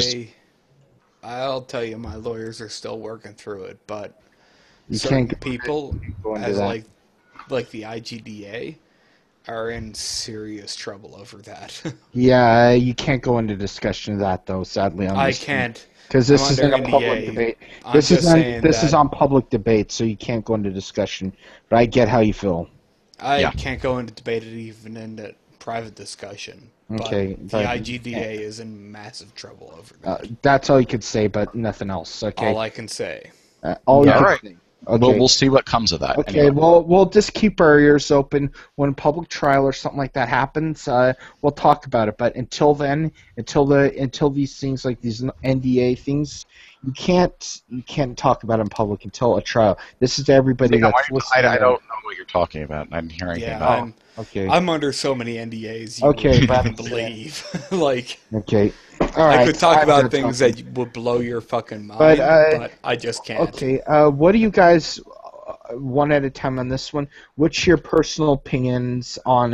I'll tell you, my lawyers are still working through it, but You certain can't people, go into as that. like the IGDA, are in serious trouble over that. Yeah, you can't go into discussion of that though. Sadly, on I this can't. because this I'm isn't under a public NDA. debate. I'm This just is saying this is that on public debate, so you can't go into discussion. But I get how you feel. I Yeah. can't go into debate it even in a private discussion. Okay, But but- the IGDA is in massive trouble over that. That's all you could say, but nothing else. Okay. All I can say. All you Yeah. could Alright. say. Okay. We'll see what comes of that. Okay, anyway. well, we'll just keep our ears open. When public trial or something like that happens, we'll talk about it. But until then, until these things like these NDA things, you can't talk about it in public until a trial. This is to everybody Yeah, that's listening. I don't know what you're talking about. I didn't hear anything Yeah, about it. Okay. I'm under so many NDAs. You Okay, wouldn't but- even believe. Like, Okay. All right. I could talk I'm about gonna things talk. that would blow your fucking mind, But, but I just can't. Okay. What do you guys, one at a time on this one? What's your personal opinions on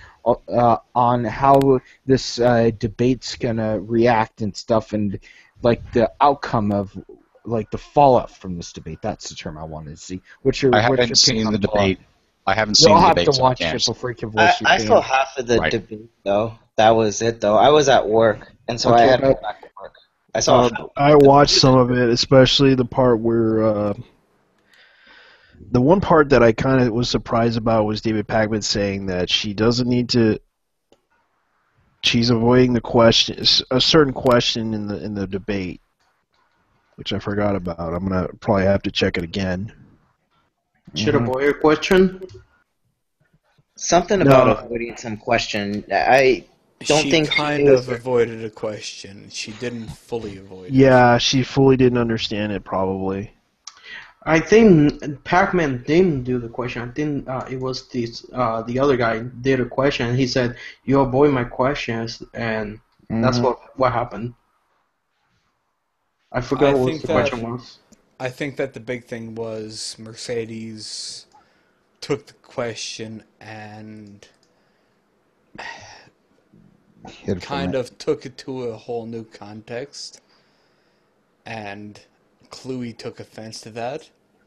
how this debate's gonna react and stuff, and like the outcome of like the fallout from this debate? That's the term I wanted to see. What's your I what's your haven't opinion seen on the fallout? debate. I haven't seen You'll the have debate. to so I watch can't- it before you can voice your I opinion. saw half of the Right. debate though. That was it though. I was at work, and so Okay, I had to go but- back to work. I saw. I watched some of it, especially the part where the one part that I kind of was surprised about was David Pakman saying that she doesn't need to. She's avoiding the question, a certain question in the debate, which I forgot about. I'm gonna probably have to check it again. Should avoid your question? Something about avoiding some question. I don't she think she kind knew of avoided a question. She didn't fully avoid it. Yeah, she fully didn't understand it, probably. I think Pac-Man didn't do the question. I think it was the other guy did a question. And he said, "You avoid my questions," and that's what happened. I forgot I what think the that- question was. I think that the big thing was Mercedes took the question and kind of took it to a whole new context, and Cluey took offense to that.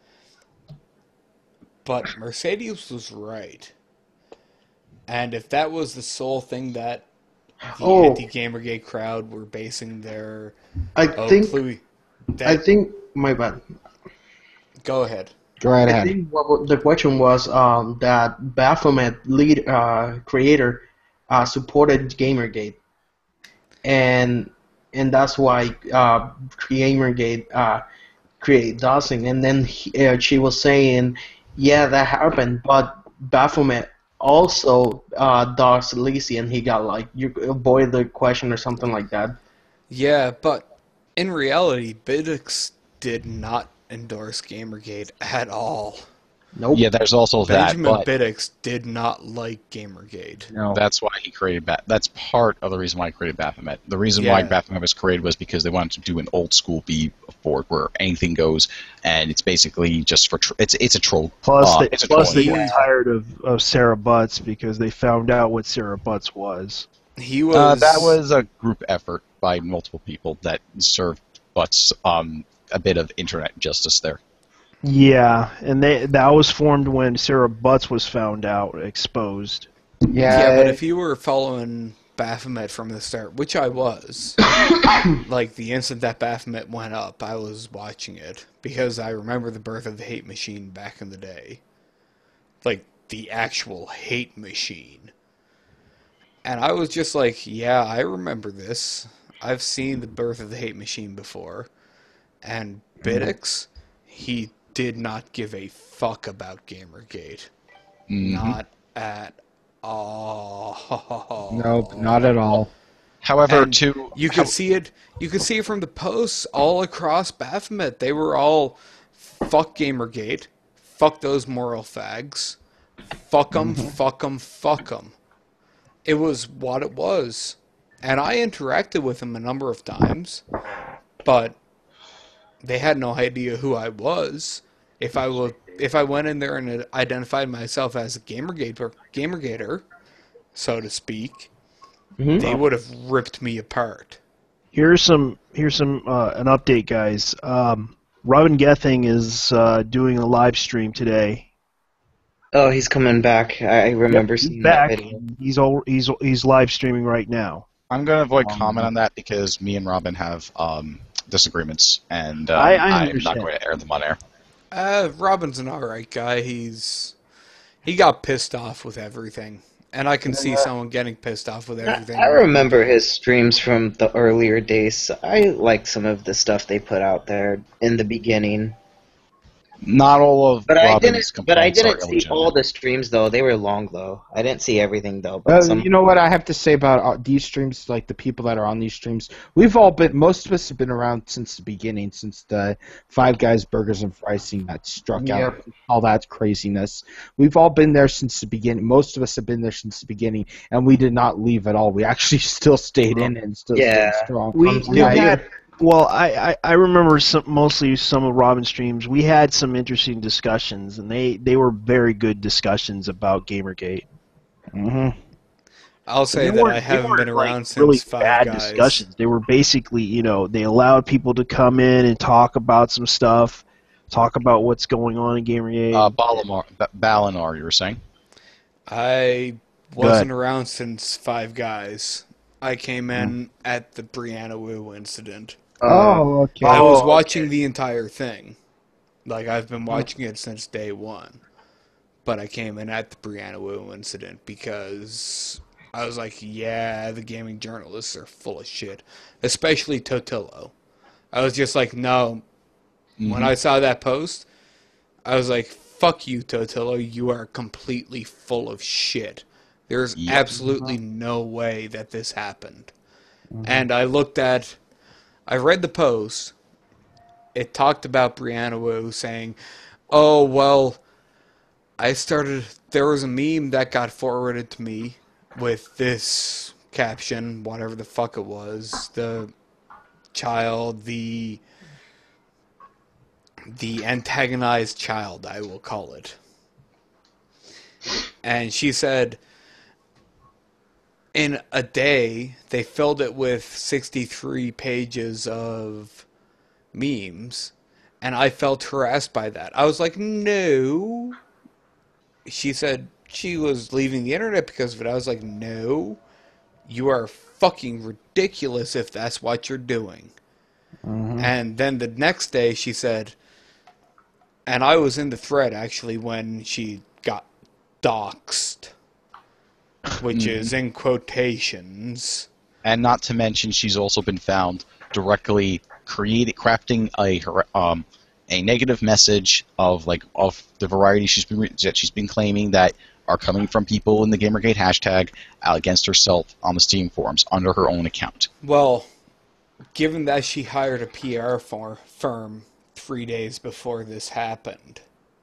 But Mercedes was right. And if that was the sole thing that the anti-Gamergate crowd were basing their I think Cluey, my bad. go ahead. Go right I ahead. think what the question was that Baphomet lead creator supported Gamergate, and that's why Gamergate created Dawson, and then she was saying, yeah, that happened, but Baphomet also doxed Lisi, and he got like you avoid the question or something like that. Yeah, but in reality, Bidix did not endorse Gamergate at all. Nope. Yeah, there's also Benjamin that, but Bidix did not like Gamergate. No. that's why he created That's part of the reason why he created Baphomet. The reason why Yeah. Baphomet was created was because they wanted to do an old school B board where anything goes, and it's basically just for it's a troll. Plus, It's a plus troll. they got tired of Sarah Butts because they found out what Sarah Butts was. He was That was a group effort by multiple people that served Butts a bit of internet justice there. Yeah, and that was formed when Sarah Butts was found out, exposed. Yeah, but if you were following Baphomet from the start, which I was, like the instant that Baphomet went up, I was watching it because I remember the birth of the Hate Machine back in the day. Like the actual Hate Machine. And I was just like, yeah, I remember this. I've seen the birth of the Hate Machine before. And Bidix, he did not give a fuck about Gamergate. Mhm. Not at all. Nope, not at all. However, And to you could see it. You could see it from the posts all across Baphomet. They were all, "Fuck Gamergate, fuck those moral fags, fuck them, fuck them, fuck them." It was what it was, and I interacted with them a number of times, but they had no idea who I was. If I went in there and identified myself as a Gamergater, so to speak, Mhm. they would have ripped me apart. Here's some an update, guys. Robin Gething is doing a live stream today. Oh, he's coming back. I remember He's seeing back. that video. He's live streaming right now. I'm going to avoid comment on that because me and Robin have disagreements, and I I'm not understand. going to air them on air. Robin's an alright guy. He got pissed off with everything. And I can see someone getting pissed off with everything. I remember his streams from the earlier days. I like some of the stuff they put out there in the beginning. Not all of But I Robin's didn't. But I complaints are didn't see illegitimate. all the streams though. They were long though. I didn't see everything though. But some. You know what I have to say about these streams, like the people that are on these streams? Most of us have been around since the beginning, since the Five Guys Burgers and Fries scene that struck out, all that craziness. We've all been there since the beginning. Most of us have been there since the beginning, and we did not leave at all. We actually still stayed in and still stayed strong. We Yeah, had. Well, I remember mostly some of Robin's streams. We had some interesting discussions, and they were very good discussions about Gamergate. I'll say They that weren't- I they haven't weren't, been around like, since really Five bad Guys. discussions. They were basically, they allowed people to come in and talk about some stuff, talk about what's going on in Gamergate. Balinar, you were saying? I wasn't around since Five Guys. I came in at the Brianna Wu incident. Oh, okay. I was watching the entire thing. Like, I've been watching it since day one. But I came in at the Brianna Wu incident because I was like, yeah, the gaming journalists are full of shit. Especially Totillo. I was just like, no. When I saw that post, I was like, fuck you, Totillo. You are completely full of shit. There's absolutely no way that this happened. And I read the post. It talked about Brianna Wu saying, oh, well, there was a meme that got forwarded to me with this caption, whatever the fuck it was, the antagonized child, I will call it. And she said, in a day, they filled it with 63 pages of memes, and I felt harassed by that. I was like, no. She said she was leaving the internet because of it. I was like, no. You are fucking ridiculous if that's what you're doing. And then the next day she said, and I was in the thread actually when she got doxxed, which is in quotations. And not to mention, she's also been found directly crafting a negative message of the variety she's been claiming that are coming from people in the Gamergate hashtag against herself on the Steam forums under her own account. Well, given that she hired a PR firm 3 days before this happened,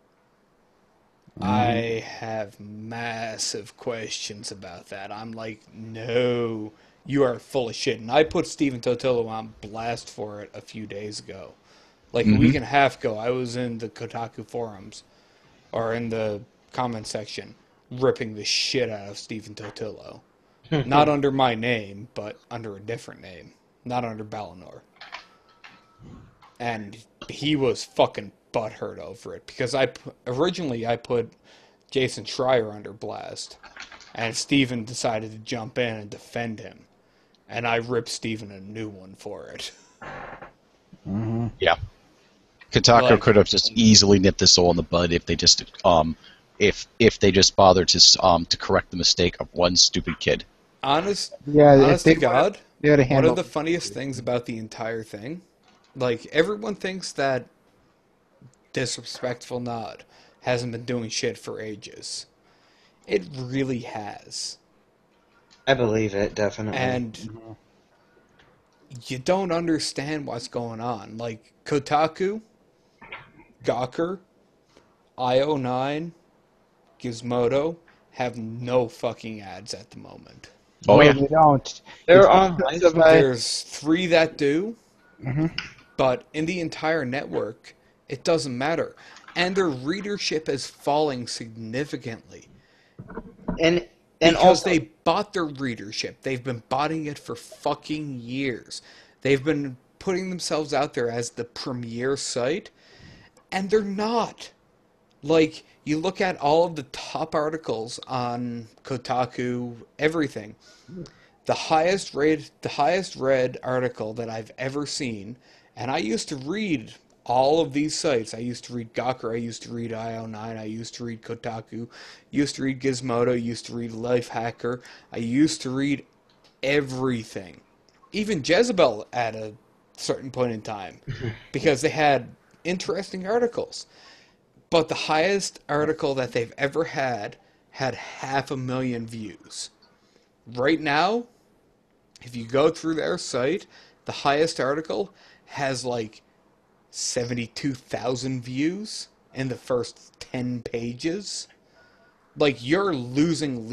I have massive questions about that. I'm like, no, you are full of shit. And I put Stephen Totillo on blast for it a few days ago. Like a week and a half ago, I was in the Kotaku forums, or in the comment section, ripping the shit out of Stephen Totillo. Not under my name, but under a different name. Not under Balinor. And he was fucking butthurt over it, because originally I put Jason Schreier under blast, and Steven decided to jump in and defend him. And I ripped Steven a new one for it. Yeah. Kotaku could have just easily nipped this all in the bud if they just if they just bothered to correct the mistake of one stupid kid. Honest if to God, they had a one handle. of the funniest things about the entire thing, like, everyone thinks that Disrespectful Nod hasn't been doing shit for ages. It really has. I believe it, definitely. And you don't understand what's going on. Like, Kotaku, Gawker, IO9, Gizmodo have no fucking ads at the moment. Oh, No, yeah. they don't. They're It's on because my- of, There's 3 that do, Mhm. but in the entire network, it doesn't matter. And their readership is falling significantly. and Because also they bought their readership. They've been buying it for fucking years. They've been putting themselves out there as the premier site, and they're not. Like, you look at all of the top articles on Kotaku, everything. The highest read article that I've ever seen, and I used to read all of these sites. I used to read Gawker, I used to read IO9, I used to read Kotaku, used to read Gizmodo, used to read Lifehacker, I used to read everything. Even Jezebel at a certain point in time, because they had interesting articles. But the highest article that they've ever had 500,000 views. Right now, if you go through their site, the highest article has like 72,000 views in the first 10 pages. Like, you're losing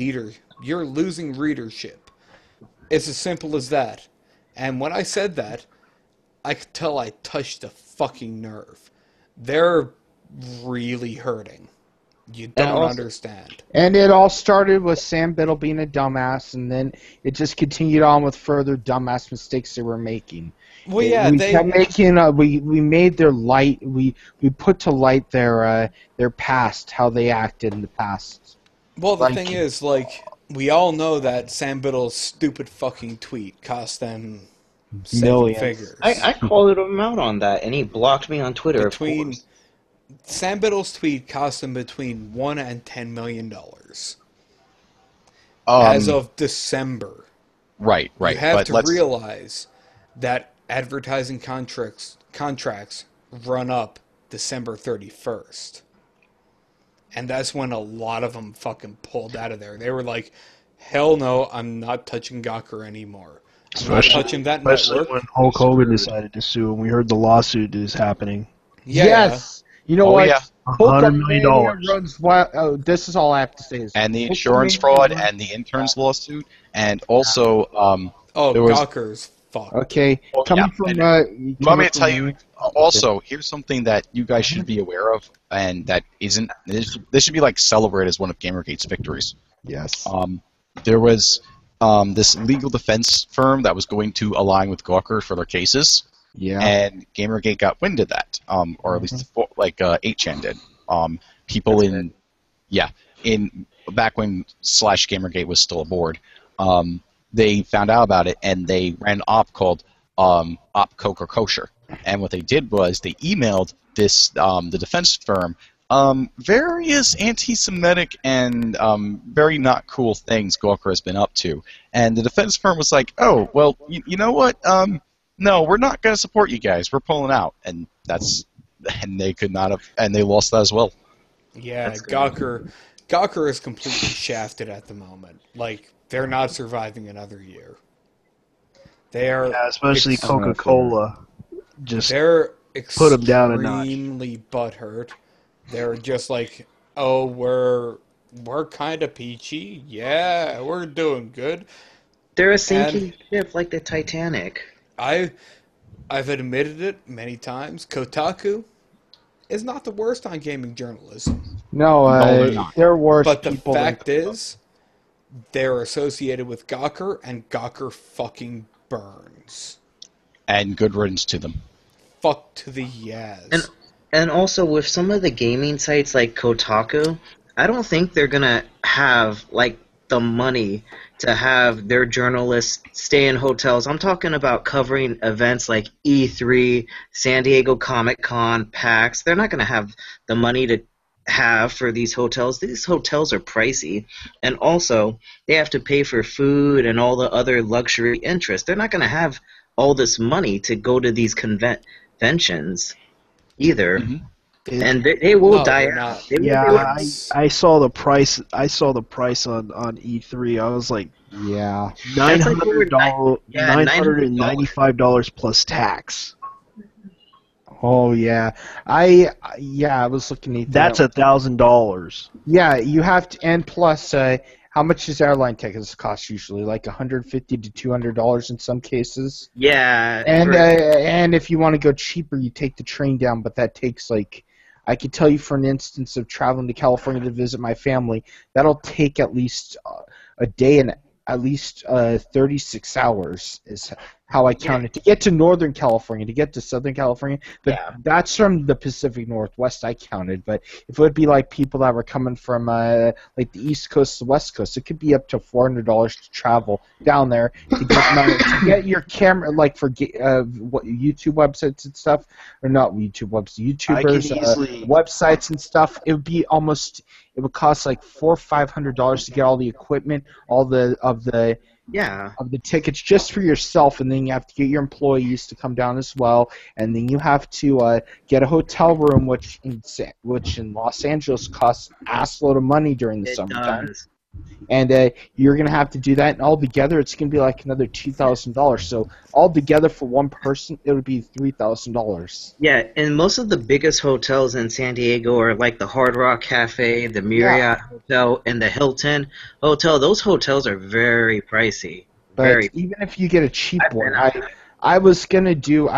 readership. It's as simple as that. And when I said that, I could tell I touched a fucking nerve. They're really hurting. You don't also- understand. And it all started with Sam Biddle being a dumbass, and then it just continued on with further dumbass mistakes they were making. Well, yeah, we they kept making we made their light we put to light their past, how they acted in the past. Well, the Like- thing is, like, we all know that Sam Biddle's stupid fucking tweet cost them Millions. figures. I called him out on that, and he blocked me on Twitter. Of Between course. Sam Biddle's tweet cost him between $1 and $10 million as of December. Right. You have But to realize that advertising contracts run up December 31st. And that's when a lot of them fucking pulled out of there. They were like, hell no, I'm not touching Gawker anymore. I'm not touching that Especially network. when Hulk Hogan decided to sue, and we heard the lawsuit is happening. Yeah, Yes. You know Oh, what? yeah. $100 million. Hulkamania runs wild. Oh, this is all I have to say. Is and the insurance Hulkamania fraud runs- and the interns lawsuit, and also Oh, there was- Gawker's fucked. Okay, Well, coming yeah, from and you want me to tell from- you? Also, here's something that you guys should be aware of, and that isn't. This should be like celebrated as one of Gamergate's victories. Yes. There was this legal defense firm that was going to align with Gawker for their cases, Yeah. and Gamergate got wind of that, or at least 8chan did. People in back when /Gamergate was still aboard, they found out about it and they ran an op called Op Coke or Kosher. And what they did was they emailed this the defense firm various anti-Semitic and very not cool things Gawker has been up to. And the defense firm was like, oh, well, you know what? No, we're not going to support you guys. We're pulling out. And they could not have, and they lost that as well. Yeah, That's Gawker Gawker is completely shafted at the moment. Like, they're not surviving another year. They are Yeah, especially ex- Coca-Cola. Just They're put 'em down a notch. extremely butthurt. They're just like, oh, we're kind of peachy. Yeah, we're doing good. They're a sinking ship like the Titanic. I've admitted it many times. Kotaku is not the worst on gaming journalism, No, they're not. they're worse but the people. than fact is, they're associated with Gawker, and Gawker fucking burns. And good riddance to them. Fuck to the yes. And also with some of the gaming sites like Kotaku, I don't think they're gonna have like the money to have their journalists stay in hotels. I'm talking about covering events like E3, San Diego Comic-Con, PAX. They're not gonna have the money to have for these hotels. These hotels are pricey, and also they have to pay for food and all the other luxury interests. They're not gonna have all this money to go to these conventions either. Mhm. And they will No, die they're out. not. They will Yeah, die out. I saw the price. I saw the price on E3. I was like Yeah. That's like over $995 plus tax. Oh yeah. I was looking at That's that. $1,000. Yeah, you have to, and plus, how much does airline tickets cost usually? Like $150 to $200 in some cases. Yeah. And if you want to go cheaper, you take the train down, but that takes like, I could tell you for an instance of traveling to California to visit my family, that'll take at least a day and at least 36 hours is how I count it. To get to Northern California, to get to Southern California, but Yeah. that's from the Pacific Northwest I counted. But if it would be like people that were coming from like the East Coast to the West Coast, it could be up to $400 to travel down there to get your camera, like for what YouTube websites and stuff, or not YouTube websites, I can YouTubers, easily- websites and stuff. It would be almost. It would cost like $400 or $500 to get all the equipment, all of the tickets just for yourself, and then you have to get your employees to come down as well, and then you have to get a hotel room, which in Los Angeles costs an assload of money during the It summertime. does. And you're gonna have to do that, and all together it's gonna be like another $2,000. So all together for one person, it would be $3,000. Yeah, and most of the biggest hotels in San Diego are like the Hard Rock Cafe, the Marriott Hotel, and the Hilton Hotel. Those hotels are very pricey. But Very. even if you get a cheap I've been one, out there. I was gonna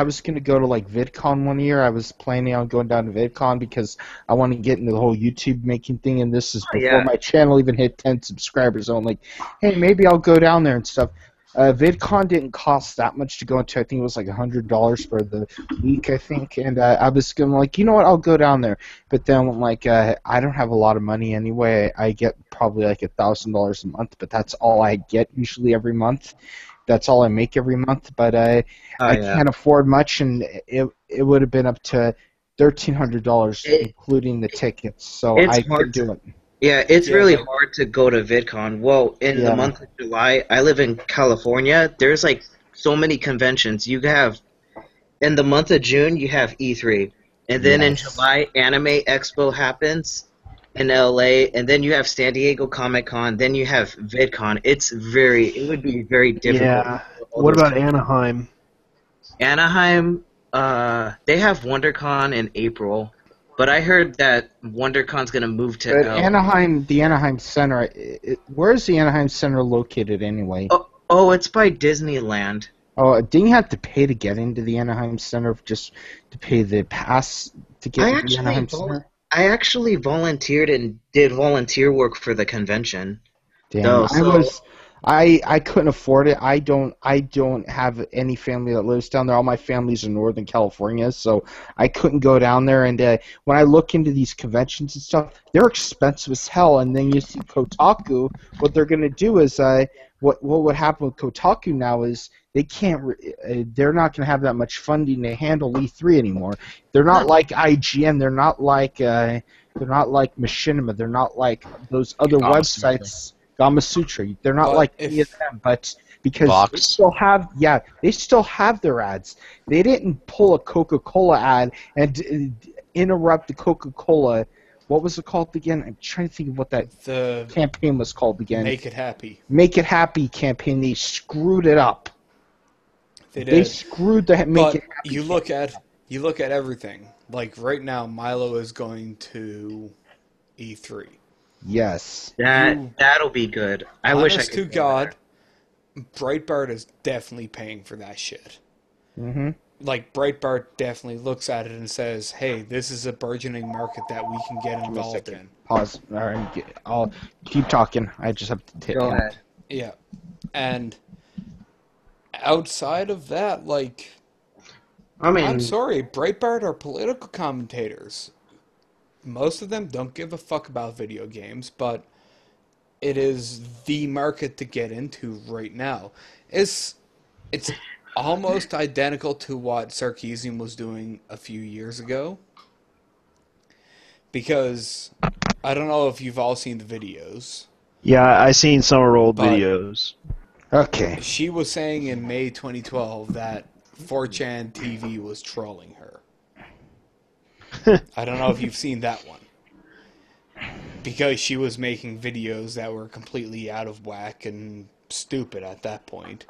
go to like VidCon one year. I was planning on going down to VidCon because I want to get into the whole YouTube making thing, and this is before yeah. my channel even hit 10 subscribers. So I'm like, hey, maybe I'll go down there and stuff. VidCon didn't cost that much to go into. I think it was like $100 for the week, I think. And I was gonna like, you know what, I'll go down there. But then I'm like, I don't have a lot of money anyway. I get probably like $1,000 a month, but that's all I get usually every month. That's all I make every month. But I can't afford much, and it would have been up to $1,300 including the tickets. So It's I hard could do it. Yeah, it's Yeah, really but- hard to go to VidCon. Well, in Yeah. the month of July, I live in California. There's like so many conventions. You have in the month of June, you have E3, and then in Yes. July, Anime Expo happens in LA, and then you have San Diego Comic-Con. Then you have VidCon. It would be very difficult. Yeah. for all What those about Anaheim? Anaheim? They have WonderCon in April. But I heard that WonderCon's going to move to But LA. Anaheim, the Anaheim Center, where is the Anaheim Center located anyway? Oh, it's by Disneyland. Oh, didn't you have to pay to get into the Anaheim Center, just to pay the pass to get into the Anaheim Center? I actually volunteered and did volunteer work for the convention. Damn, No, I couldn't afford it. I don't have any family that lives down there. All my family's in Northern California, so I couldn't go down there. And when I look into these conventions and stuff, they're expensive as hell. And then you see Kotaku. What they're going to do is what would happen with Kotaku now is they can't. They're not going to have that much funding to handle E3 anymore. They're not like IGN. They're not like Machinima. They're not like those other Gamasutra. websites. Gamasutra. They're not But like if- any of them, but because Vox. they still have their ads. They didn't pull a Coca-Cola ad and interrupt the Coca-Cola what was it called again? I'm trying to think of what that The campaign was called again. Make It Happy. Make It Happy campaign. They screwed it up. They They did. screwed the Make But It Happy. you look at everything. Like right now, Milo is going to E3. Yes. That'll be good. I wish I Honest could to God, Breitbart is definitely paying for that shit. Mm-hmm. Like Breitbart definitely looks at it and says, "Hey, this is a burgeoning market that we can get involved in." Pause. All right, I'll keep talking. I just have to hit Go him. ahead. Yeah, and outside of that, like, I mean, I'm sorry, Breitbart are political commentators. Most of them don't give a fuck about video games, but it is the market to get into right now. It's almost identical to what Sarkeesian was doing a few years ago. Because I don't know if you've all seen the videos. Yeah, I seen some of her old But- videos. Okay. She was saying in May 2012 that 4chan TV was trolling her. I don't know if you've seen that one. Because she was making videos that were completely out of whack and stupid at that point.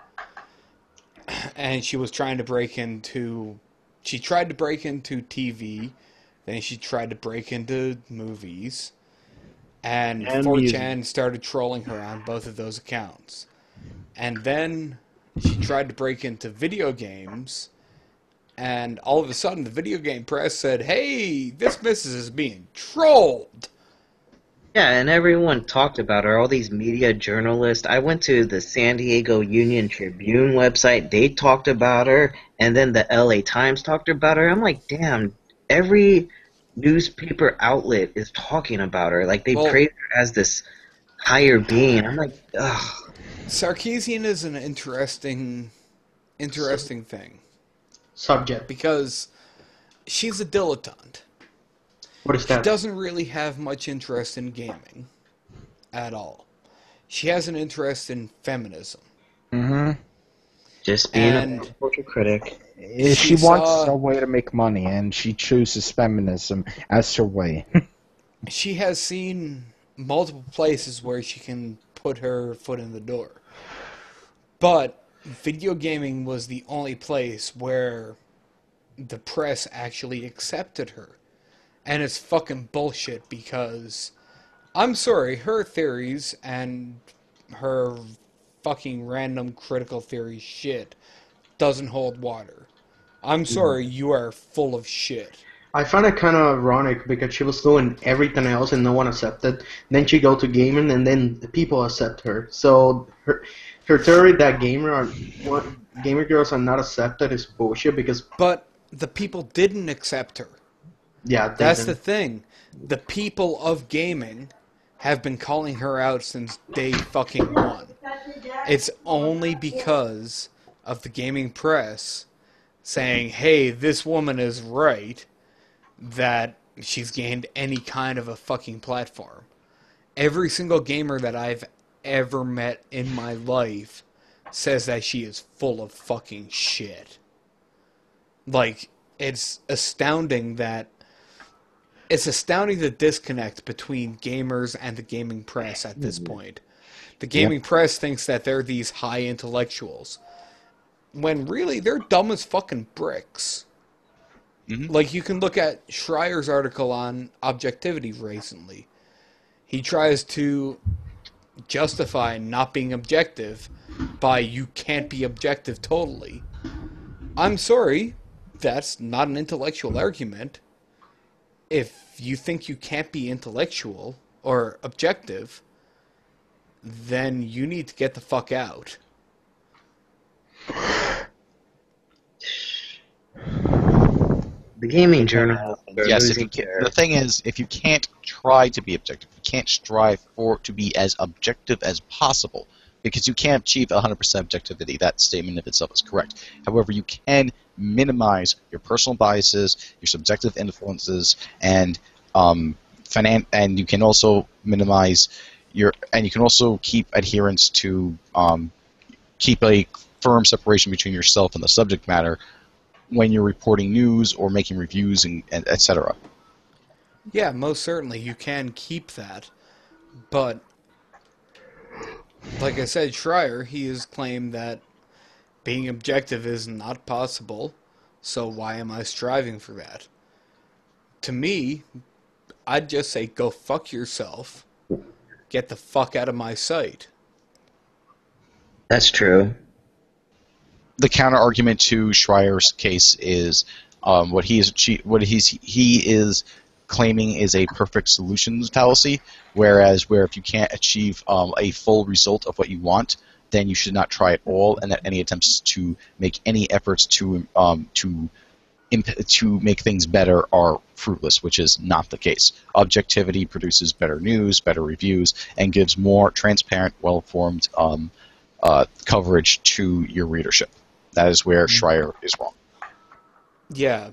And she was trying to break into... She tried to break into TV, then she tried to break into movies, and 4chan started trolling her on both of those accounts. And then she tried to break into video games, and all of a sudden the video game press said, "Hey, this missus is being trolled." Yeah, and everyone talked about her. All these media journalists. I went to the San Diego Union Tribune website. They talked about her, and then the LA Times talked about her. I'm like, damn, every newspaper outlet is talking about her. Like, they Well- praise her as this higher being. I'm like, ugh. Sarkeesian is an interesting thing, subject. because she's a dilettante. What is She that? doesn't really have much interest in gaming at all. She has an interest in feminism. Mm-hmm. Just being And- a culture critic. She She wants saw- a way to make money, and she chooses feminism as her way. She has seen multiple places where she can put her foot in the door. But video gaming was the only place where the press actually accepted her. And it's fucking bullshit, because I'm sorry, her theories and her fucking random critical theory shit doesn't hold water. I'm sorry, you are full of shit. I find it kind of ironic because she was doing everything else and no one accepted. Then she go to gaming and then the people accept her. So her theory that gamer girls are not accepted is bullshit because But the people didn't accept her. yeah, That's the thing. The people of gaming have been calling her out since day fucking one. It's only because of the gaming press saying, "Hey, this woman is right," that she's gained any kind of a fucking platform. Every single gamer that I've ever met in my life says that she is full of fucking shit. Like, it's astounding the disconnect between gamers and the gaming press at this point. The gaming press thinks that they're these high intellectuals, when really they're dumb as fucking bricks. Mm-hmm. Like, you can look at Schreier's article on objectivity recently. He tries to justify not being objective by you can't be objective totally. I'm sorry, that's not an intellectual argument. If you think you can't be intellectual or objective, then you need to get the fuck out. The gaming journalists are Yes, if losing you can, their- the thing is, if you can't try to be objective, you can't strive to be as objective as possible, because you can't achieve 100% objectivity. That statement of itself is correct. However, you can minimize your personal biases, your subjective influences, and and you can also minimize and you can also keep adherence to keep a firm separation between yourself and the subject matter when you're reporting news or making reviews and etc. Yeah, most certainly you can keep that, but like I said, Schreier, he has claimed that being objective is not possible, so why am I striving for that? To me, I'd just say go fuck yourself, get the fuck out of my sight. That's true. The counter argument to Schreier's case is what he is claiming is a perfect solutions fallacy, whereas if you can't achieve a full result of what you want, then you should not try at all, and that any attempts to make any efforts to make things better are fruitless, which is not the case. Objectivity produces better news, better reviews, and gives more transparent, well-formed coverage to your readership. That is where Schreier is wrong. Yeah.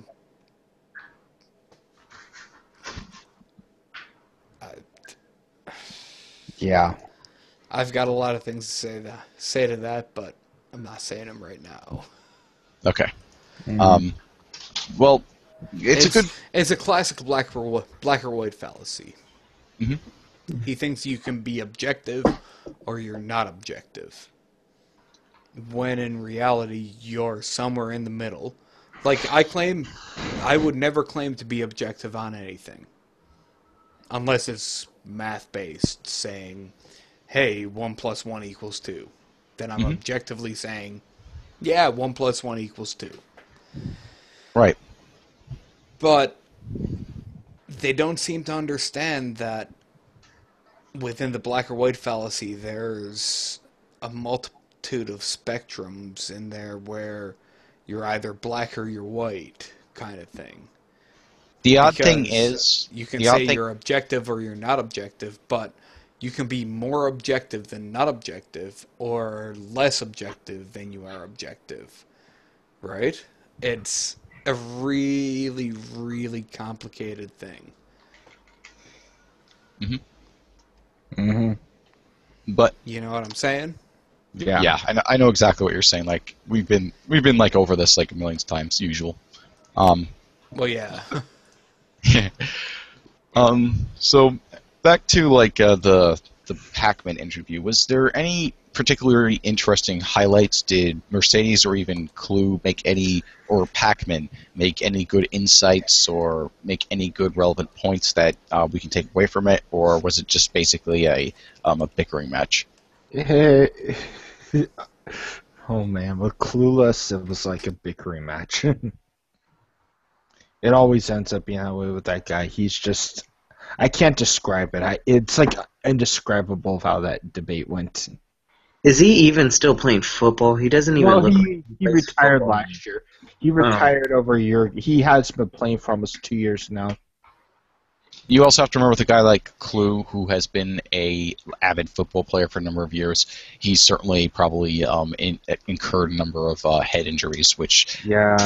Yeah. I've got a lot of things to say to that, but I'm not saying them right now. Okay. Mm. Well, it's a classic black or white fallacy. Mhm. He thinks you can be objective or you're not objective, when in reality you're somewhere in the middle. Like I would never claim to be objective on anything unless it's math based, saying, hey, 1 + 1 = 2. Then I'm objectively saying, yeah, 1 + 1 = 2. Right. But they don't seem to understand that within the black or white fallacy, there's a multitude of spectrums in there where you're either black or you're white, kind of thing. The odd thing is, you can say you're objective or you're not objective, but you can be more objective than not objective, or less objective than you are objective. Right? It's a really, really complicated thing. But you know what I'm saying? Yeah, I know exactly what you're saying. Like we've been like over this like a million times, usual. Well, yeah. So back to like the Pac-Man interview. Was there any particularly interesting highlights? Did Mercedes or even Clue or Pac-Man make any good insights or make any good relevant points that we can take away from it, or was it just basically a bickering match? Oh man, with Clueless, it was like a bickering match. It always ends up being that way with that guy. He's just, I can't describe it. It's like indescribable how that debate went. Is he even still playing football? He doesn't even look like he retired last year. He retired over a year. He has been playing for almost 2 years now. You also have to remember with a guy like Clue, who has been a avid football player for a number of years. He's certainly probably incurred a number of head injuries, which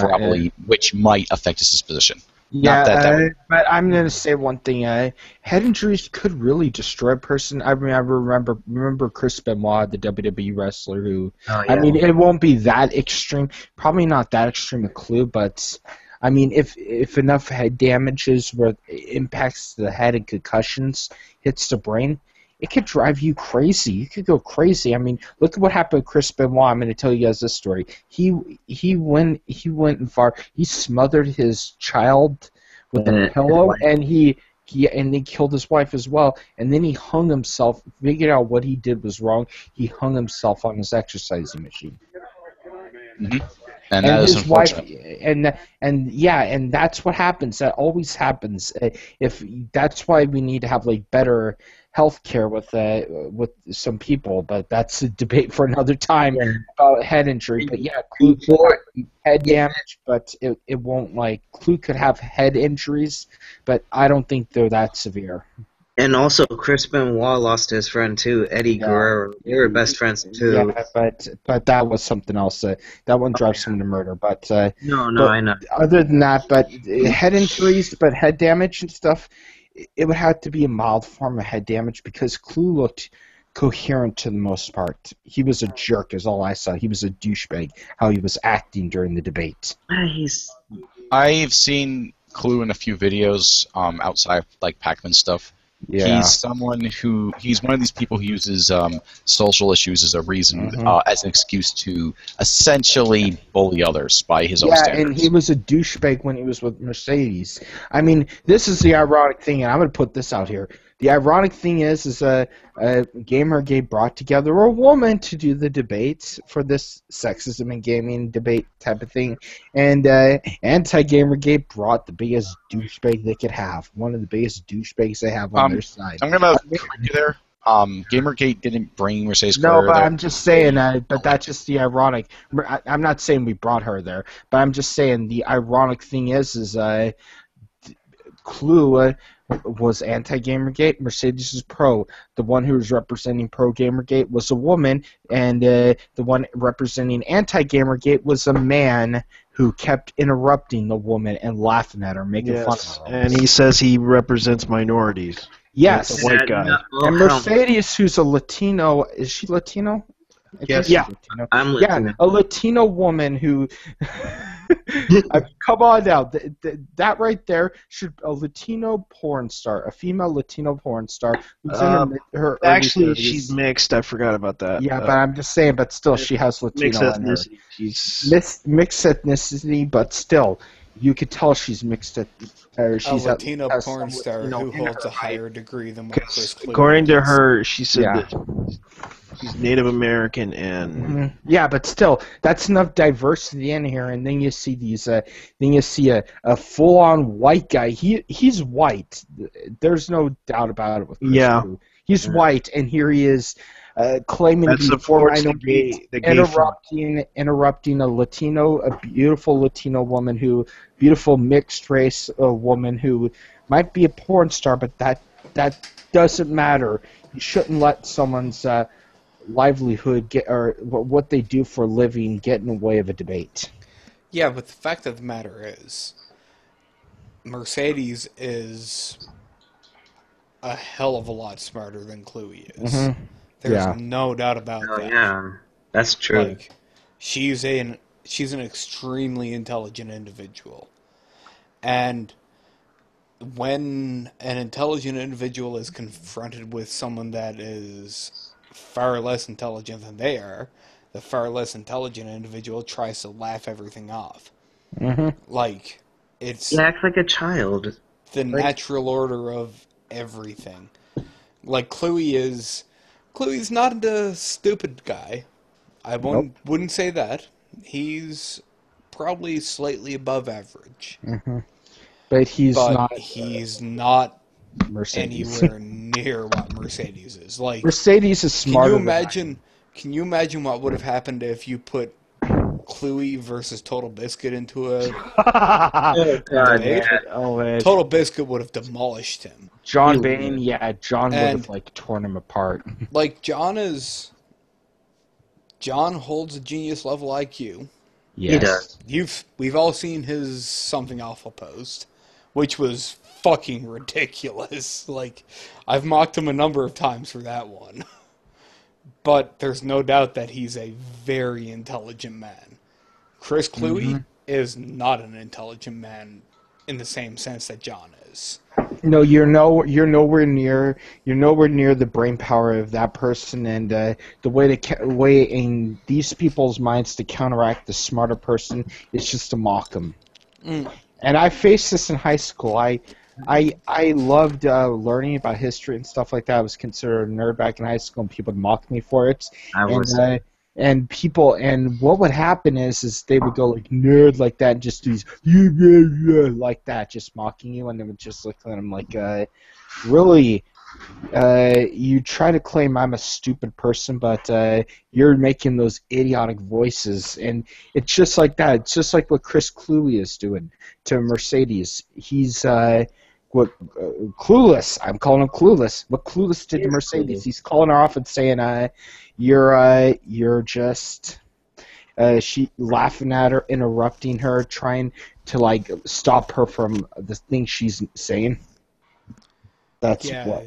might affect his disposition. Yeah, but I'm going to say one thing. Head injuries could really destroy a person. I remember Chris Benoit, the WWE wrestler, who, I mean, it won't be that extreme. Probably not that extreme with Clue, but, I mean, if enough head damages where it impacts the head and concussions hits the brain, it could drive you crazy. You could go crazy. I mean, look at what happened with Chris Benoit. I'm going to tell you guys this story. He went far. He smothered his child with a pillow, and he killed his wife as well. And then he hung himself. Figured out what he did was wrong. He hung himself on his exercising machine. Mm-hmm. And that is unfortunate. And that's what happens. That always happens. That's why we need to have like better health care with some people, but that's a debate for another time about head injury. But yeah, Clue could have head damage, but it won't Clue could have head injuries, but I don't think they're that severe. And also, Chris Benoit lost his friend too, Eddie Guerrero. They were best friends too. Yeah, but that was something else. That one drives him to murder. But no, I know. Other than that, but head injuries, but head damage and stuff, it would have to be a mild form of head damage because Clue looked coherent to the most part. He was a jerk, is all I saw. He was a douchebag. How he was acting during the debate. I've seen Clue in a few videos outside like Pac-Man stuff. Yeah. He's one of these people who uses social issues as a reason, as an excuse to essentially bully others by his own Yeah, standards. and he was a douchebag when he was with Mercedes. I mean, this is the ironic thing, and I'm going to put this out here. The ironic thing is Gamergate brought together a woman to do the debates for this sexism in gaming debate type of thing, and Anti-Gamergate brought the biggest douchebag they could have, one of the biggest douchebags they have on their side. I'm gonna correct you there. Gamergate didn't bring Mercedes No, Carrera but there. I'm just saying, but that's just the ironic. I'm not saying we brought her there, but I'm just saying the ironic thing is Clue was anti-Gamergate, Mercedes is pro. The one who was representing pro-Gamergate was a woman, and the one representing anti-Gamergate was a man who kept interrupting the woman and laughing at her, making fun of her. And he says he represents minorities. Yes, That's a white guy. and Mercedes, who's a Latino, is she Latino? I Yes. think she's Yeah. Latino. I'm Yeah, Latino. a Latino woman who. Come on now, that right there should a Latino porn star, a female Latino porn star. Who's in her early Actually, 30s. she's mixed. I forgot about that. Yeah, but I'm just saying, but still, she has Latino mixed in her. ethnicity. She's Mixed ethnicity, but still, you could tell she's mixed. She's a Latino has porn some star Latino who in holds her, a higher degree than what because Chris Clue according to holds. her, she said Yeah. that she's Native American and Mhm. Yeah, but still, that's enough diversity in here, and then you see these. Then you see a full-on white guy. He's white. There's no doubt about it. With Chris Yeah. Clue. He's white, and here he is claiming that to be for supports the minorities, gay front. interrupting a beautiful Latino woman beautiful mixed race woman who might be a porn star, but that doesn't matter. You shouldn't let someone's livelihood or what they do for a living get in the way of a debate. Yeah, but the fact of the matter is, Mercedes is a hell of a lot smarter than Chloe is. Mhm. There's Yeah. no doubt about Oh that. yeah, that's true. Like, she's an extremely intelligent individual, and when an intelligent individual is confronted with someone that is far less intelligent than they are, the far less intelligent individual tries to laugh everything off. Mhm. Like, it's He acts like a child. the natural order of everything. Like, Chloe's not a stupid guy. I wouldn't say that. He's probably slightly above average. But he's But not he's not Mercedes. anywhere near what Mercedes is. Like, Mercedes is smarter. Can you imagine what would have happened if you put Cluey versus Total Biscuit into a Oh god, debate? yeah. Oh, man. Total Biscuit would have demolished him. John Bain, yeah, John would And- have like torn him apart. Like, John holds a genius level IQ. He does. We've all seen his Something Awful post, which was fucking ridiculous. Like, I've mocked him a number of times for that one. But there's no doubt that he's a very intelligent man. Chris Cluey is not an intelligent man in the same sense that John is. No, you're nowhere near the brain power of that person, and the way in these people's minds to counteract the smarter person is just to mock them. And I faced this in high school. I loved learning about history and stuff like that. I was considered a nerd back in high school, and people would mock me for it. And what would happen is they would go like nerd like that, and just do these like that, just mocking you, and they would just look at them like, really, you try to claim I'm a stupid person, but you're making those idiotic voices, and it's just like that. It's just like what Chris Cluey is doing to Mercedes. He's clueless. I'm calling him clueless. What Clueless did to Mercedes, he's calling her off and saying, you're just she laughing at her, interrupting her, trying to like stop her from the thing she's saying. That's what.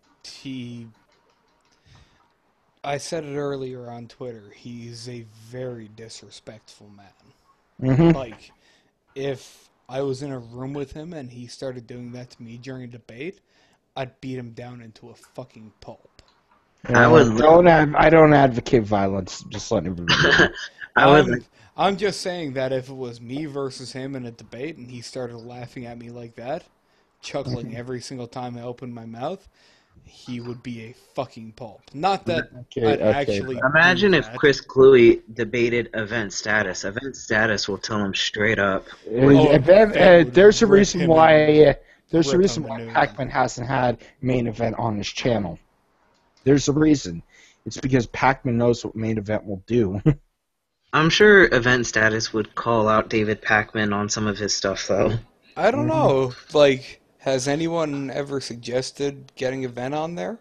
I said it earlier on Twitter. He's a very disrespectful man. Mm-hmm. Like, if I was in a room with him and he started doing that to me during a debate, I'd beat him down into a fucking pulp. I would- I don't advocate violence. Just letting everybody know. I would. I'm just saying that if it was me versus him in a debate and he started laughing at me like that, chuckling every single time I opened my mouth, he would be a fucking pulp. Not that I'd actually Imagine do if that. Chris Cluey debated Event Status. Event Status will tell him straight up. There's a rip reason him why. There's a rip reason him a why new one. Pac-Man hasn't had main event on his channel. There's a reason. It's because Pac-Man knows what main event will do. I'm sure Event Status would call out David Pacman on some of his stuff, though. I don't know. Like, has anyone ever suggested getting Event on there?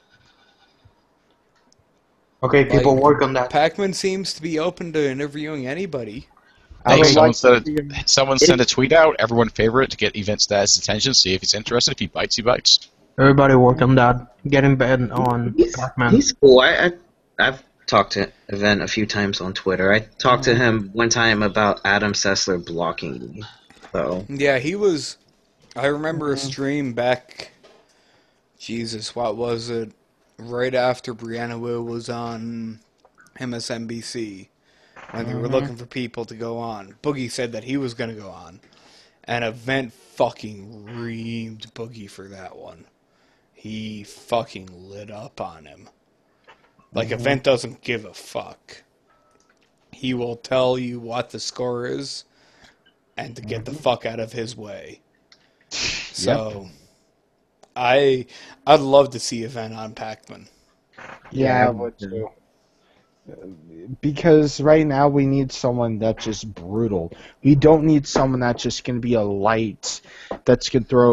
Okay, people Like, work on that. Pac-Man seems to be open to interviewing anybody. I Hey, would someone, like said, to see him- someone sent a tweet out. Everyone favorite to get Event Status attention. See if he's interested. If he bites, he bites. Everybody work on that. Get him banned on Pac-Man. He's cool. I've talked to Event a few times on Twitter. I talked to him one time about Adam Sessler blocking me. So Yeah, he was... I remember a stream back... Jesus, what was it? Right after Brianna Wu was on MSNBC. When they were looking for people to go on. Boogie said that he was going to go on. And Event fucking reamed Boogie for that one. He fucking lit up on him. Like, Event doesn't give a fuck. He will tell you what the score is and to get the fuck out of his way. So, I'd love to see Event on Pac-Man. Yeah, I would too. Because right now we need someone that's just brutal. We don't need someone that's just gonna be a light, that's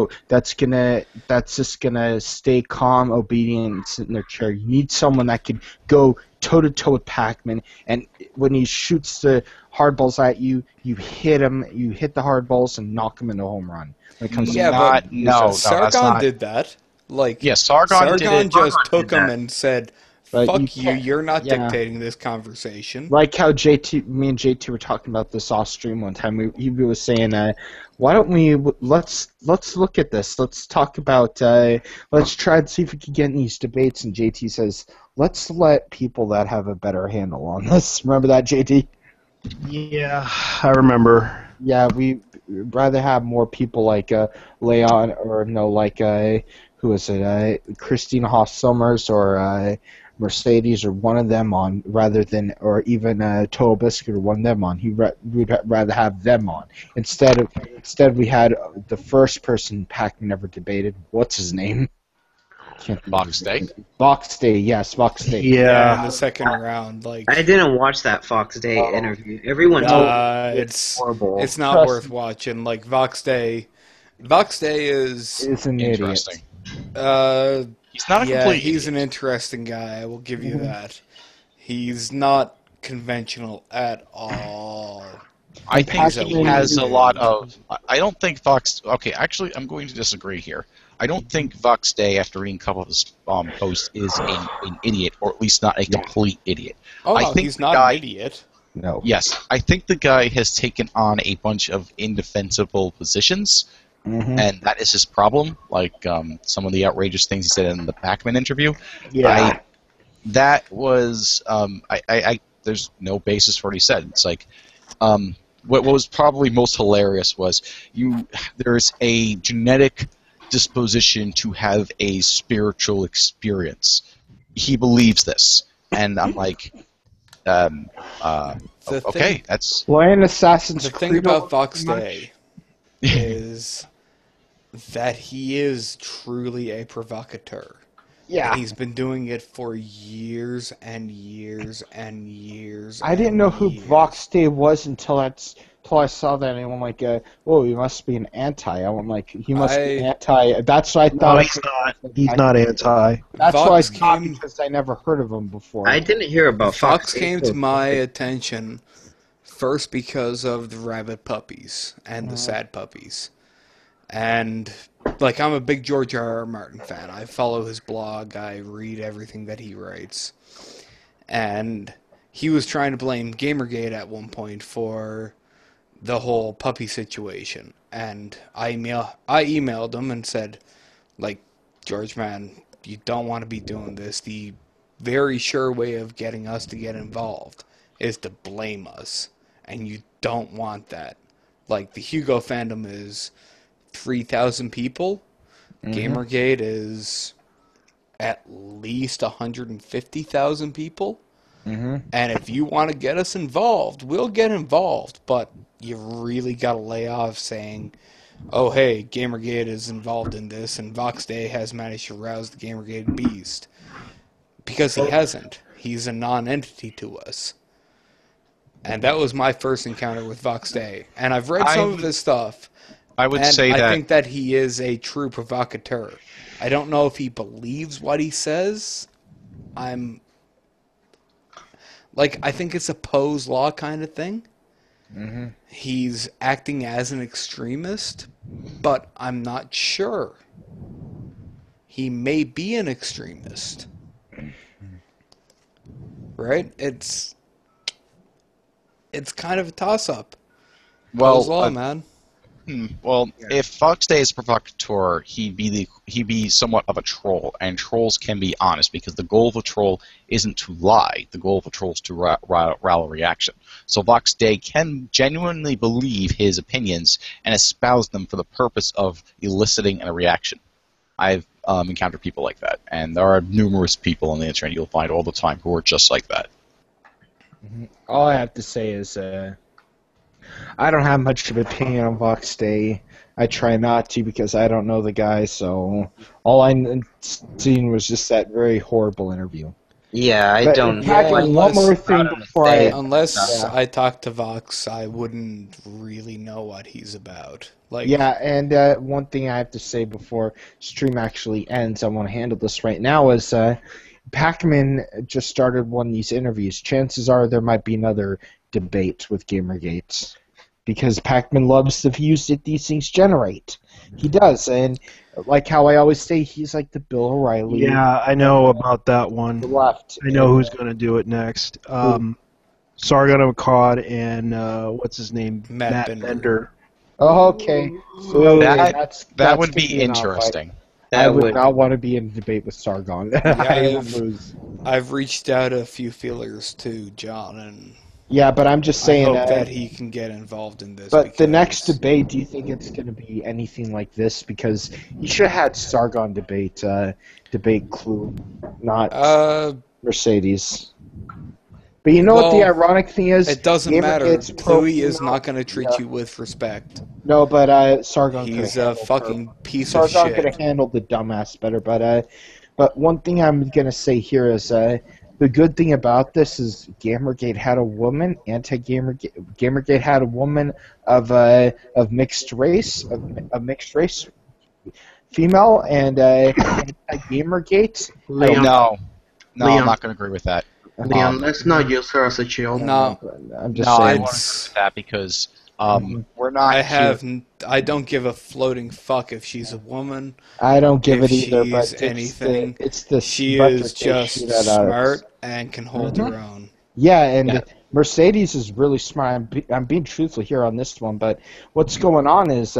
just gonna stay calm, obedient, and sit in their chair. You need someone that can go toe to toe with Pac-Man, and when he shoots the hard balls at you, you hit him, you hit the hard balls and knock him into a home run. When it comes to Yeah, no, Sargon that's not. did that. Like, Yeah, Sargon did it. just Sargon took did him that. and said, But fuck you you, can't- you're not yeah. dictating this conversation. Like how me and JT were talking about this off stream one time. He was saying, "Why don't we let's look at this. Let's talk about. Let's try and see if we can get in these debates." And JT says, "Let's let people that have a better handle on this." Remember that, JT? Yeah, I remember. Yeah, we'd rather have more people like Leon or no, like who is it? Christina Hoff Summers or Mercedes or one of them on, rather than, or even Total Biscuit or one of them on. We'd rather have them on instead we had the first person Pac-Man ever debated. What's his name? Box Day. Box Day, yes, Box Day. Yeah, in Yeah, the second round, like, I didn't watch that Fox Day interview. Everyone told me it's horrible. it's not Trust worth me. watching. Like, Vox Day is It's an idiot. Interesting. uh He's not a yeah, complete he's idiot. an interesting guy. I will give you that. He's not conventional at all. I think Pac-Man he has a is- lot of. I don't think Vox. Okay, actually, I'm going to disagree here. I don't think Vox Day, after reading a couple of his posts, is an idiot, or at least not a complete idiot. Oh I no, think he's the not guy- an idiot. No. Yes, I think the guy has taken on a bunch of indefensible positions, Mhm. and that is his problem. Like some of the outrageous things he said in the Pac-Man interview. Yeah. That was there's no basis for what he said. It's like what was probably most hilarious was there's a genetic disposition to have a spiritual experience. He believes this, and I'm like, The okay, thing, that's Well, in Assassin's the Creed, thing about Vox much- Day is that he is truly a provocateur. yeah. And he's been doing it for years and years and years. I didn't and know who years. Vox Day was until I saw that, and I'm like, whoa, he must be an anti. I'm like, he must be anti. That's what I no, thought. he's not. He's not anti. That's what I Vox thought came- because I never heard of him before. I didn't hear about Fox Fox. came to my attention first because of the rabbit puppies and the sad puppies. And, like, I'm a big George R.R. Martin fan. I follow his blog. I read everything that he writes. And he was trying to blame Gamergate at one point for the whole puppy situation, and I emailed him and said, like, George, man, you don't want to be doing this. The very sure way of getting us to get involved is to blame us, and you don't want that. Like, the Hugo fandom is 3,000 people. Gamergate is at least 150,000 people. And if you want to get us involved, we'll get involved. But you really got to lay off saying, oh, hey, Gamergate is involved in this, and VoxDay has managed to rouse the Gamergate beast. Because he hasn't. He's a non-entity to us. And that was my first encounter with VoxDay. And I've read some of his stuff. I would and say that... I think that he is a true provocateur. I don't know if he believes what he says. I think it's a Poe's Law kind of thing. He's acting as an extremist, but I'm not sure. He may be an extremist. Right? It's kind of a toss-up. Poe's Law, man. Well, if VoxDay is a provocateur, he'd be somewhat of a troll, and trolls can be honest because the goal of a troll isn't to lie. The goal of a troll is to rile a reaction. So VoxDay can genuinely believe his opinions and espouse them for the purpose of eliciting a reaction. I've encountered people like that, and there are numerous people on the internet you'll find all the time who are just like that. All I have to say is, I don't have much of an opinion on VoxDay. I try not to because I don't know the guy, so all I seen was just that very horrible interview. Yeah, I But don't. in fact, Well, one more thing before Unless Yeah. I talk to Vox, I wouldn't really know what he's about. Like, Yeah, and one thing I have to say before stream actually ends, I want to handle this right now, is Pac-Man just started one of these interviews. Chances are there might be another debate with Gamergate, because Pac-Man loves the views that these things generate. He does, and like how I always say, he's like the Bill O'Reilly. Yeah, I know about that one. The left. I know who's going to do it next. Sargon of Akkad and what's his name? Matt Bender. Oh, okay. So That that's would be gonna an outfight. interesting. I would would- not want to be in a debate with Sargon. I would lose. I've reached out a few feelers to John, and Yeah, but I'm just I saying hope that he can get involved in this. But the because- next debate, do you think it's going to be anything like this? Because you should have had Sargon debate Clue, not Mercedes. But you know what the Well, ironic thing is? it doesn't matter. Gamergate's pro- Chloe is no, not going to treat yeah. you with respect. No, but Sargon. He's could've a handled fucking her. piece of Sargon could have shit. handled the dumbass better. But one thing I'm going to say here is the good thing about this is Gamergate had a woman. Gamergate had a woman of mixed race, female, and Gamergate. Leon, No, Leon. I'm not going to agree with that. Leon, let's not use her as a shield. No, I'm just No, I saying. won't agree with that because we're not. I don't give a floating fuck if she's a woman. I don't give if it either. But she's anything, it's the She budget is they just shoot at us. smart and can hold her own. Yeah, and Yeah. Mercedes is really smart. I'm being truthful here on this one, but what's going on is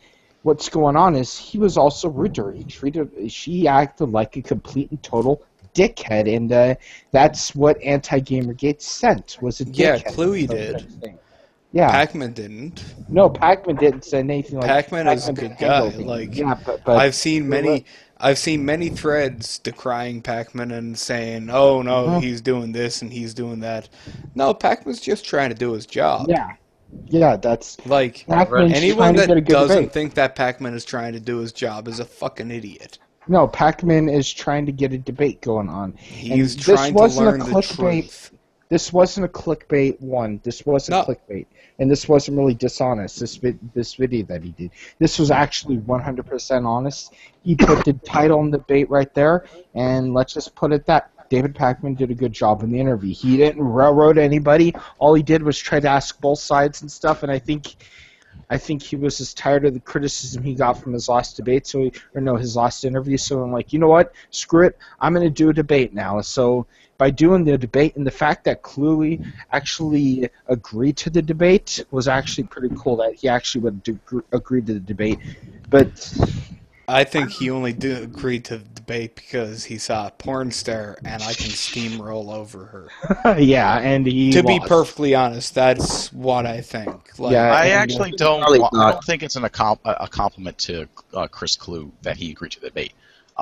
he was also rude to her. She acted like a complete and total dickhead, and that's what Anti-Gamergate sent, was a dickhead. Yeah, Chloe did. Yeah, Pac-Man didn't. no, Pac-Man didn't say anything like Pac-Man is a Pac-Man good didn't handle guy. things. Like, yeah, but I've seen many threads decrying Pac-Man and saying, "Oh no, he's doing this and he's doing that." No, Pac-Man's just trying to do his job. yeah, that's Like, Pac-Man's anyone trying to get a that good doesn't debate. think that Pac-Man is trying to do his job is a fucking idiot. No, Pac-Man is trying to get a debate going on. He's this trying to wasn't a learn the clickbait. truth. This wasn't a clickbait one. This wasn't clickbait, and this wasn't really dishonest. This video that he did. This was actually 100% honest. He put the title and the debate right there, and let's just put it that David Pac-Man did a good job in the interview. He didn't railroad anybody. All he did was try to ask both sides and stuff, and I think I think he was just tired of the criticism he got from his last debate, his last interview. So I'm like, you know what? Screw it. I'm going to do a debate now. So by doing the debate, and the fact that Cluey actually agreed to the debate was actually pretty cool. That he actually would agree to the debate, but. I think he only agreed to the debate because he saw a porn star and I can steamroll over her. Yeah, and he To be lost. perfectly honest, that's what I think. Like, Yeah, I and actually don't. probably I not. don't think it's a compliment to Chris Clue that he agreed to the debate.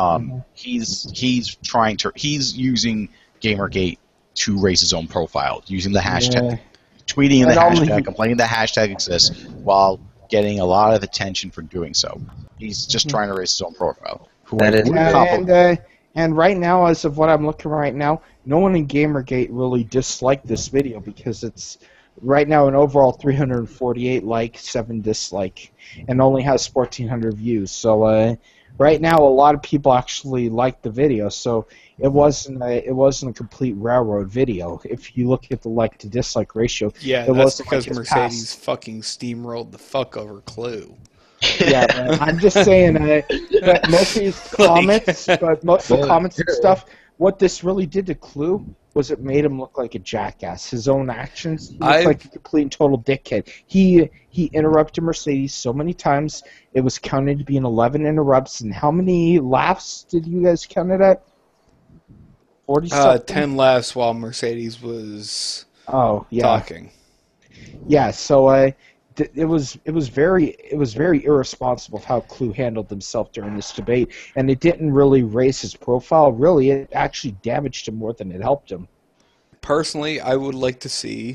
He's trying to. He's using GamerGate to raise his own profile, using the hashtag, Yeah. tweeting the And only hashtag, he- complaining the hashtag exists, while getting a lot of attention for doing so. He's just trying to raise his own profile. That is- And right now, as of what I'm looking right now, no one in GamerGate really disliked this video because it's right now an overall 348 like, 7 dislike, and only has 1,400 views. So right now, a lot of people actually liked the video. So it wasn't a complete railroad video. If you look at the like to dislike ratio, yeah, it that's wasn't because like his Mercedes fucking steamrolled the fuck over Clue. Yeah, but I'm just saying that most of these comments, and stuff, what this really did to Clue was it made him look like a jackass. His own actions, he looked like a complete and total dickhead. He interrupted Mercedes so many times, it was counted to be an 11 interrupts. And how many laughs did you guys count it at? 40 something? 10 laughs while Mercedes was yeah. talking. Yeah, so it was very irresponsible of how Clue handled himself during this debate, and it didn't really raise his profile. Really, it actually damaged him more than it helped him. Personally, I would like to see.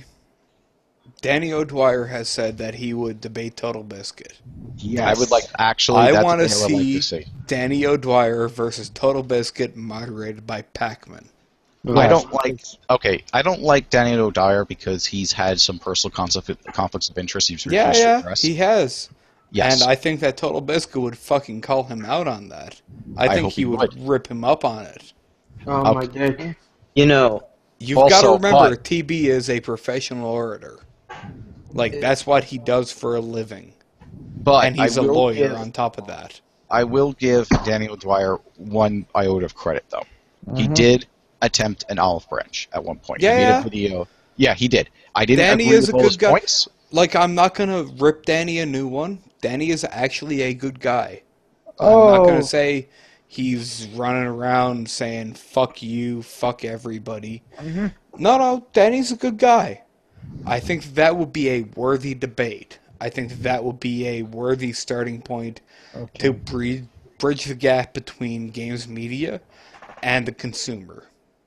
Danny O'Dwyer has said that he would debate Total Biscuit. Yes. I would like actually. I that's want to the thing I would like see to see. Danny O'Dwyer versus Total Biscuit, moderated by Pac-Man. I don't like. Okay, I don't like Danny O'Dwyer because he's had some personal conflicts of interest. He's refused to Yeah, address. he has. Yes. And I think that Total Biscuit would fucking call him out on that. I think hope he he would would. rip him up on it. Oh my god. You know, You've got to Also, remember, but- TB is a professional orator. Like, that's what he does for a living. but And he's I a will lawyer give- on top of that. I will give Danny O'Dwyer one iota of credit, though. He did attempt an olive branch at one point. He made Yeah. a video. Yeah, he did. I didn't Danny agree is with a all good his guy. points. Like, I'm not going to rip Danny a new one. Danny is actually a good guy. I'm not going to say he's running around saying, fuck you, fuck everybody. No, Danny's a good guy. I think that would be a worthy debate. I think that would be a worthy starting point to bridge the gap between games media and the consumer.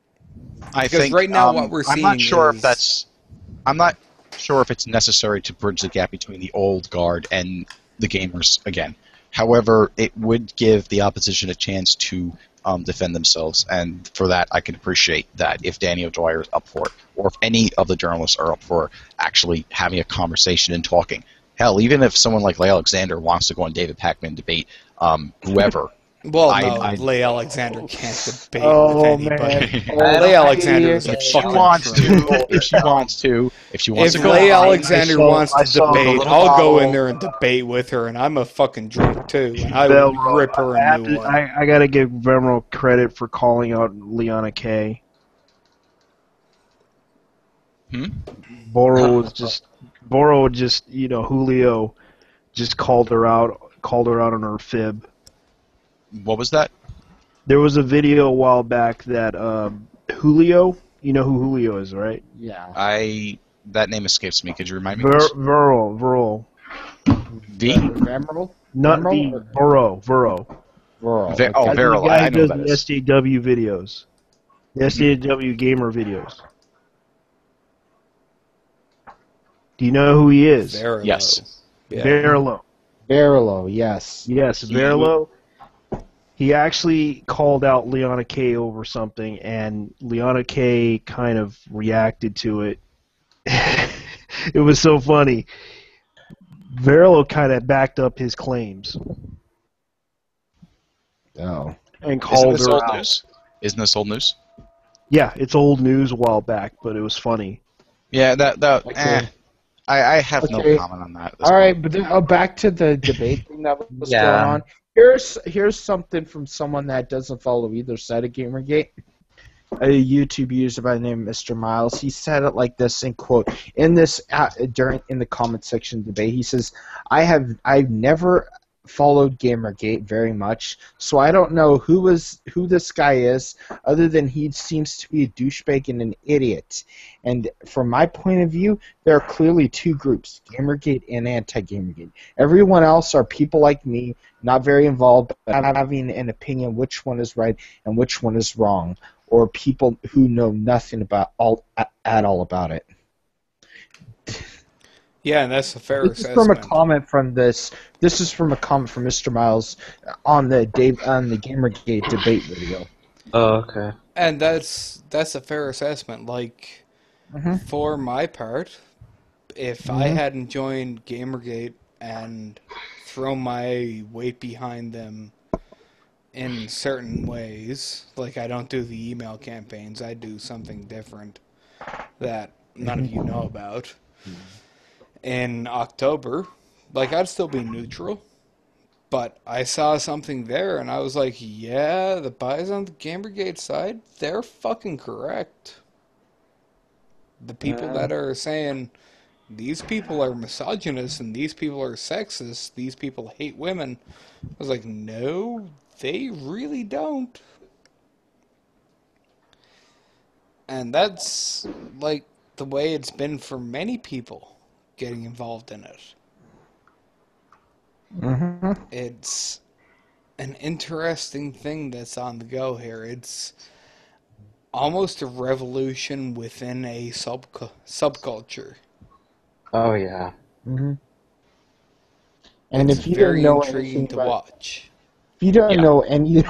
I Because think right now what we're I'm not seeing sure if is- that's. I'm not sure if it's necessary to bridge the gap between the old guard and the gamers again. However, it would give the opposition a chance to defend themselves, and for that, I can appreciate that if Danny O'Dwyer is up for it, or if any of the journalists are up for actually having a conversation and talking. Hell, even if someone like Leigh Alexander wants to go on David Pac-Man debate, whoever. Well, I- no, I- Leigh Alexander can't debate Oh, with anybody. man. Leigh Alexander is a If she fucking wants trump. to, if she wants to If go Leigh on, Alexander wants I to saw the debate, little I'll go bottle. in there and debate with her, and I'm a fucking drunk too, and I Bell, will rip her I a have new to- one. I gotta give Vemeral credit for calling out Liana K. Boro just Julio just called her out on her fib. What was that? There was a video a while back that Julio, you know who Julio is, right? Yeah. That name escapes me. Could you remind me? please? Viral. V? Emerald? Not Emerald the or- Vero. Rural. Ve- oh, okay. Viral. The guy I know who that does is. the SJW videos. The SJW gamer videos. Do you know who he is? Very Yes. low. Yeah. Verlo. Barolo, yes. Yes, He Verlo. He actually called out Liana K over something, and Liana K kind of reacted to it. It was so funny. Verlo kind of backed up his claims Oh. and Isn't called this her old out. news? Isn't this old news? Yeah, it's old news a while back, but it was funny. Yeah, that Okay. I have Okay. no comment on that. At this All right, point. but then, back to the debate thing that was Yeah. going on. Here's something from someone that doesn't follow either side of GamerGate. A YouTube user by the name of Mr. Miles. He said it like this, in quote, in the comment section debate. He says, I've never followed GamerGate very much, so I don't know who this guy is, other than he seems to be a douchebag and an idiot. And from my point of view, there are clearly two groups, GamerGate and anti-GamerGate. Everyone else are people like me, not very involved, but having an opinion which one is right and which one is wrong, or people who know nothing about at all about it. Yeah, and that's a fair This is assessment. from a comment from this. This is from a comment from Mr. Miles on the GamerGate debate video. Oh, okay. And that's a fair assessment. Like, Mhm. for my part, if I hadn't joined GamerGate and thrown my weight behind them in certain ways, like I don't do the email campaigns, I do something different that none of you know about. In October, like I'd still be neutral, but I saw something there and I was like, yeah, the guys on the GamerGate side, they're fucking correct. The people that are saying these people are misogynist and these people are sexist, these people hate women, I was like, no, they really don't. And that's like the way it's been for many people getting involved in it. Mm-hmm. It's an interesting thing that's on the go here. It's almost a revolution within a subculture. Oh yeah. Mm-hmm. And It's if you very don't know intriguing anything to about, watch. if you don't Yeah. know any,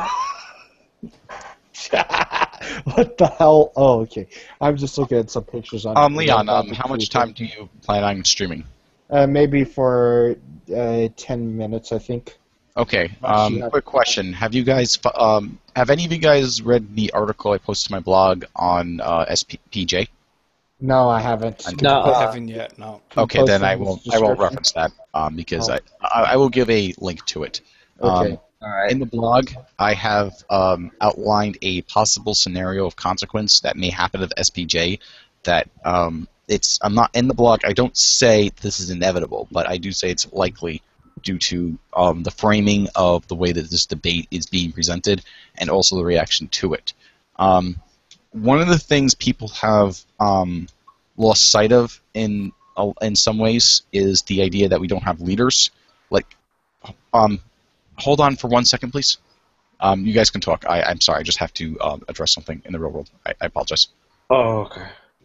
what the hell? Oh, okay. I'm just looking at some pictures on. Leon, how much time do you plan on streaming? Maybe for 10 minutes, I think. Okay. Actually, Quick question: have you guys, have any of you guys read the article I posted to my blog on SPJ? No, I haven't. No, I haven't yet, no. Can you Okay, post then it I in this won't description? reference that because Oh. I will give a link to it. Okay. all right. In the blog, I have outlined a possible scenario of consequence that may happen to the SPJ. That I'm not in the blog. I don't say this is inevitable, but I do say it's likely due to the framing of the way that this debate is being presented, and also the reaction to it. One of the things people have lost sight of in some ways is the idea that we don't have leaders. Like, hold on for 1 second, please. You guys can talk. I'm sorry. I just have to address something in the real world. I apologize. Oh, okay.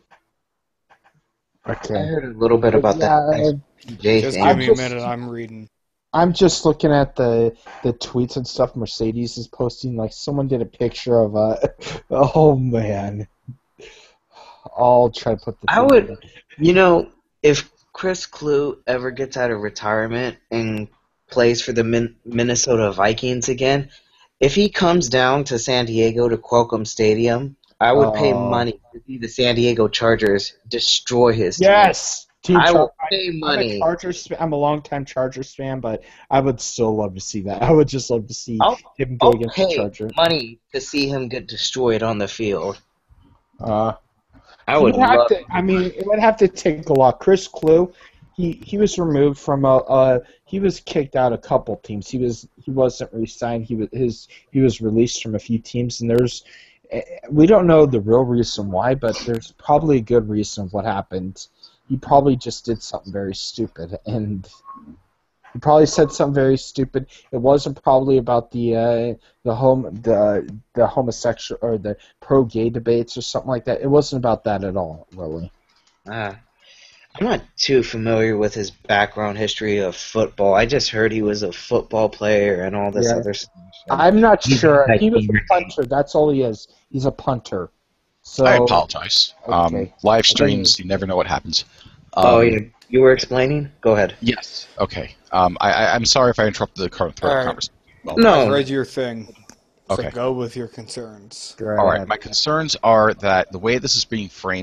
I Okay. heard a little bit about that SPJ Just thing. give me a just- minute, I'm reading. I'm just looking at the tweets and stuff Mercedes is posting. Like, someone did a picture of oh man. I'll try to put the I thing would- in. You know, if Chris Clue ever gets out of retirement and plays for the Minnesota Vikings again, if he comes down to San Diego to Qualcomm Stadium, I would pay Oh. money to see the San Diego Chargers destroy his team. Yes! Team I will Char- pay I'm money. I'm a longtime Chargers fan, but I would still love to see that. I would just love to see I'll- him go I'll against the pay Chargers. money to see him get destroyed on the field. Uh, I would love I mean, it would have to take a lot. Chris Clue, he was removed from he was kicked out a couple teams. He wasn't re-signed. He was released from a few teams, and we don't know the real reason why, but there's probably a good reason of what happened. He probably just did something very stupid, and he probably said something very stupid. It wasn't probably about the homosexual or the pro-gay debates or something like that. It wasn't about that at all, really. I'm not too familiar with his background history of football. I just heard he was a football player and all this Yeah. other stuff. I'm not He's sure. like He was a Gamergate. punter. That's all he is. He's a punter. So I apologize. Okay. Live streams, you never know what happens. Oh, yeah. You were explaining? Go ahead. Yes. Okay. I'm sorry if I interrupted the current thread of Alright. conversation. Well, No. I've read your thing. So Okay. go with your concerns. All right. My concerns are that the way this is being framed,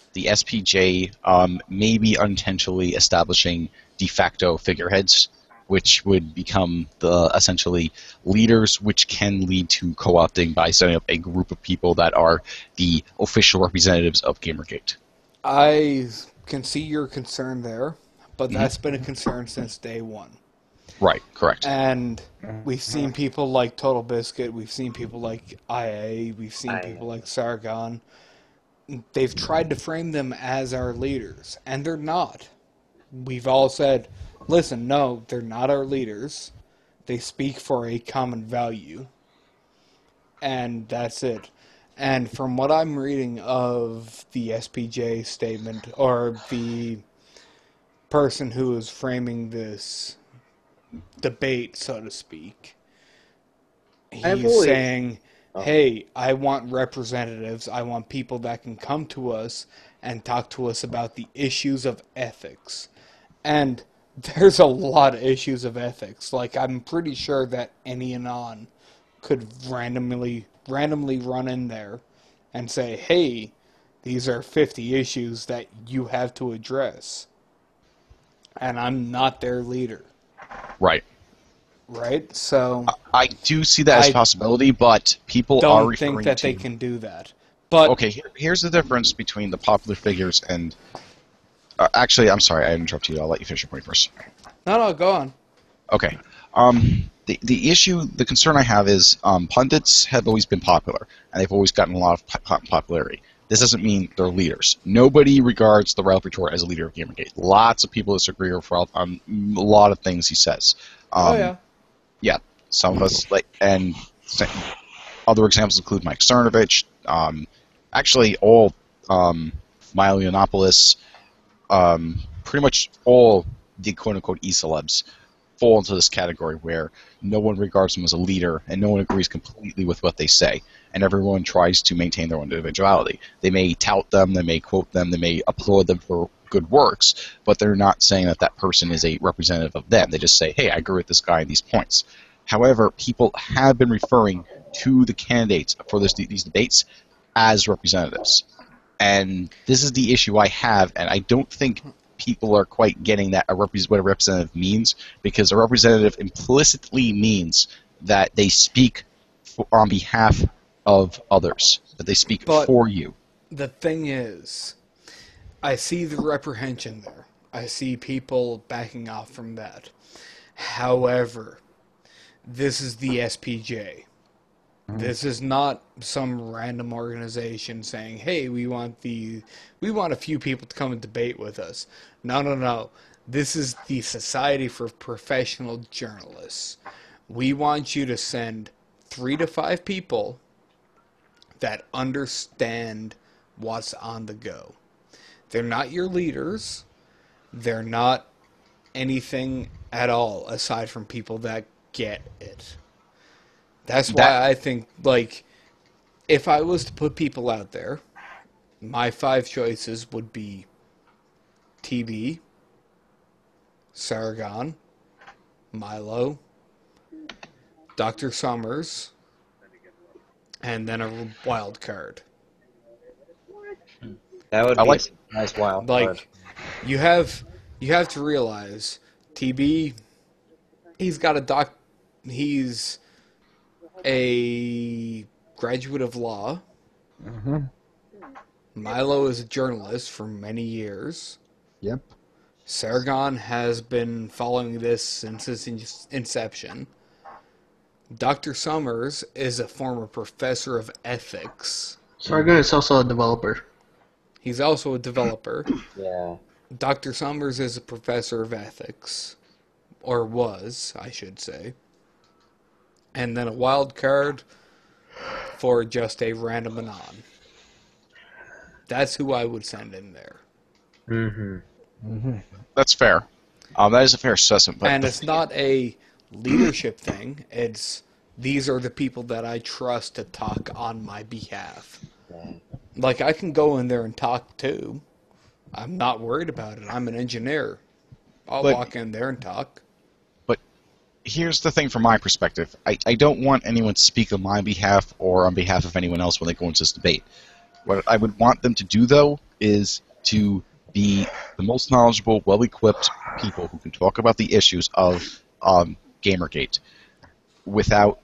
the SPJ may be unintentionally establishing de facto figureheads, which would become the essentially leaders, which can lead to co-opting by setting up a group of people that are the official representatives of Gamergate. I can see your concern there, but that's been a concern since day one. Right, correct. And we've seen people like Total Biscuit, we've seen people like IA, we've seen people like Sargon. They've tried to frame them as our leaders, and they're not. We've all said, listen, no, they're not our leaders. They speak for a common value. And that's it. And from what I'm reading of the SPJ statement, or the person who is framing this debate, so to speak, he's saying, hey, I want representatives, I want people that can come to us and talk to us about the issues of ethics. And there's a lot of issues of ethics. Like, I'm pretty sure that any Anon could randomly run in there and say, hey, these are 50 issues that you have to address. And I'm not their leader. Right. Right? So I do see that as a possibility, but people are referring to... don't think that they can do that. But okay, here's the difference between the popular figures and... actually, I'm sorry, I interrupted you. I'll let you finish your point first. No, go on. Okay. The issue, the concern I have is pundits have always been popular, and they've always gotten a lot of popularity. This doesn't mean they're leaders. Nobody regards the Ralph Retort as a leader of Gamergate. Lots of people disagree with Ralph on a lot of things he says. Yeah, some of us and other examples include Mike Cernovich. Actually, all Milo Yiannopoulos, pretty much all the quote-unquote e-celebs fall into this category where no one regards them as a leader and no one agrees completely with what they say, and everyone tries to maintain their own individuality. They may tout them, they may quote them, they may applaud them for good works, but they're not saying that that person is a representative of them. They just say, hey, I agree with this guy on these points. However, people have been referring to the candidates for these debates as representatives. And this is the issue I have, and I don't think people are quite getting that what a representative means, because a representative implicitly means that they speak on behalf of others, that they speak for you. The thing is, I see the reprehension there. I see people backing off from that. However, this is the SPJ. This is not some random organization saying, hey, we want a few people to come and debate with us. No. This is the Society for Professional Journalists. We want you to send 3 to 5 people that understand what's on the go. They're not your leaders. They're not anything at all aside from people that get it. That's why I think, like, if I was to put people out there, my 5 choices would be TB, Sargon, Milo, Dr. Summers, and then a wild card. That would be a nice wild card. Like, you have to realize, TB, he's a graduate of law. Mm-hmm. Milo is a journalist for many years. Yep. Sargon has been following this since its inception. Dr. Summers is a former professor of ethics. Sargon is also a developer. He's also a developer. Yeah. Dr. Summers is a professor of ethics. Or was, I should say. And then a wild card for just a random Anon. That's who I would send in there. That's fair. That is a fair assessment. But and it's not a leadership thing. It's these are the people that I trust to talk on my behalf. Like, I can go in there and talk too. I'm not worried about it. I'm an engineer. I'll walk in there and talk. Here's the thing from my perspective. I don't want anyone to speak on my behalf or on behalf of anyone else when they go into this debate. What I would want them to do, though, is to be the most knowledgeable, well-equipped people who can talk about the issues of Gamergate without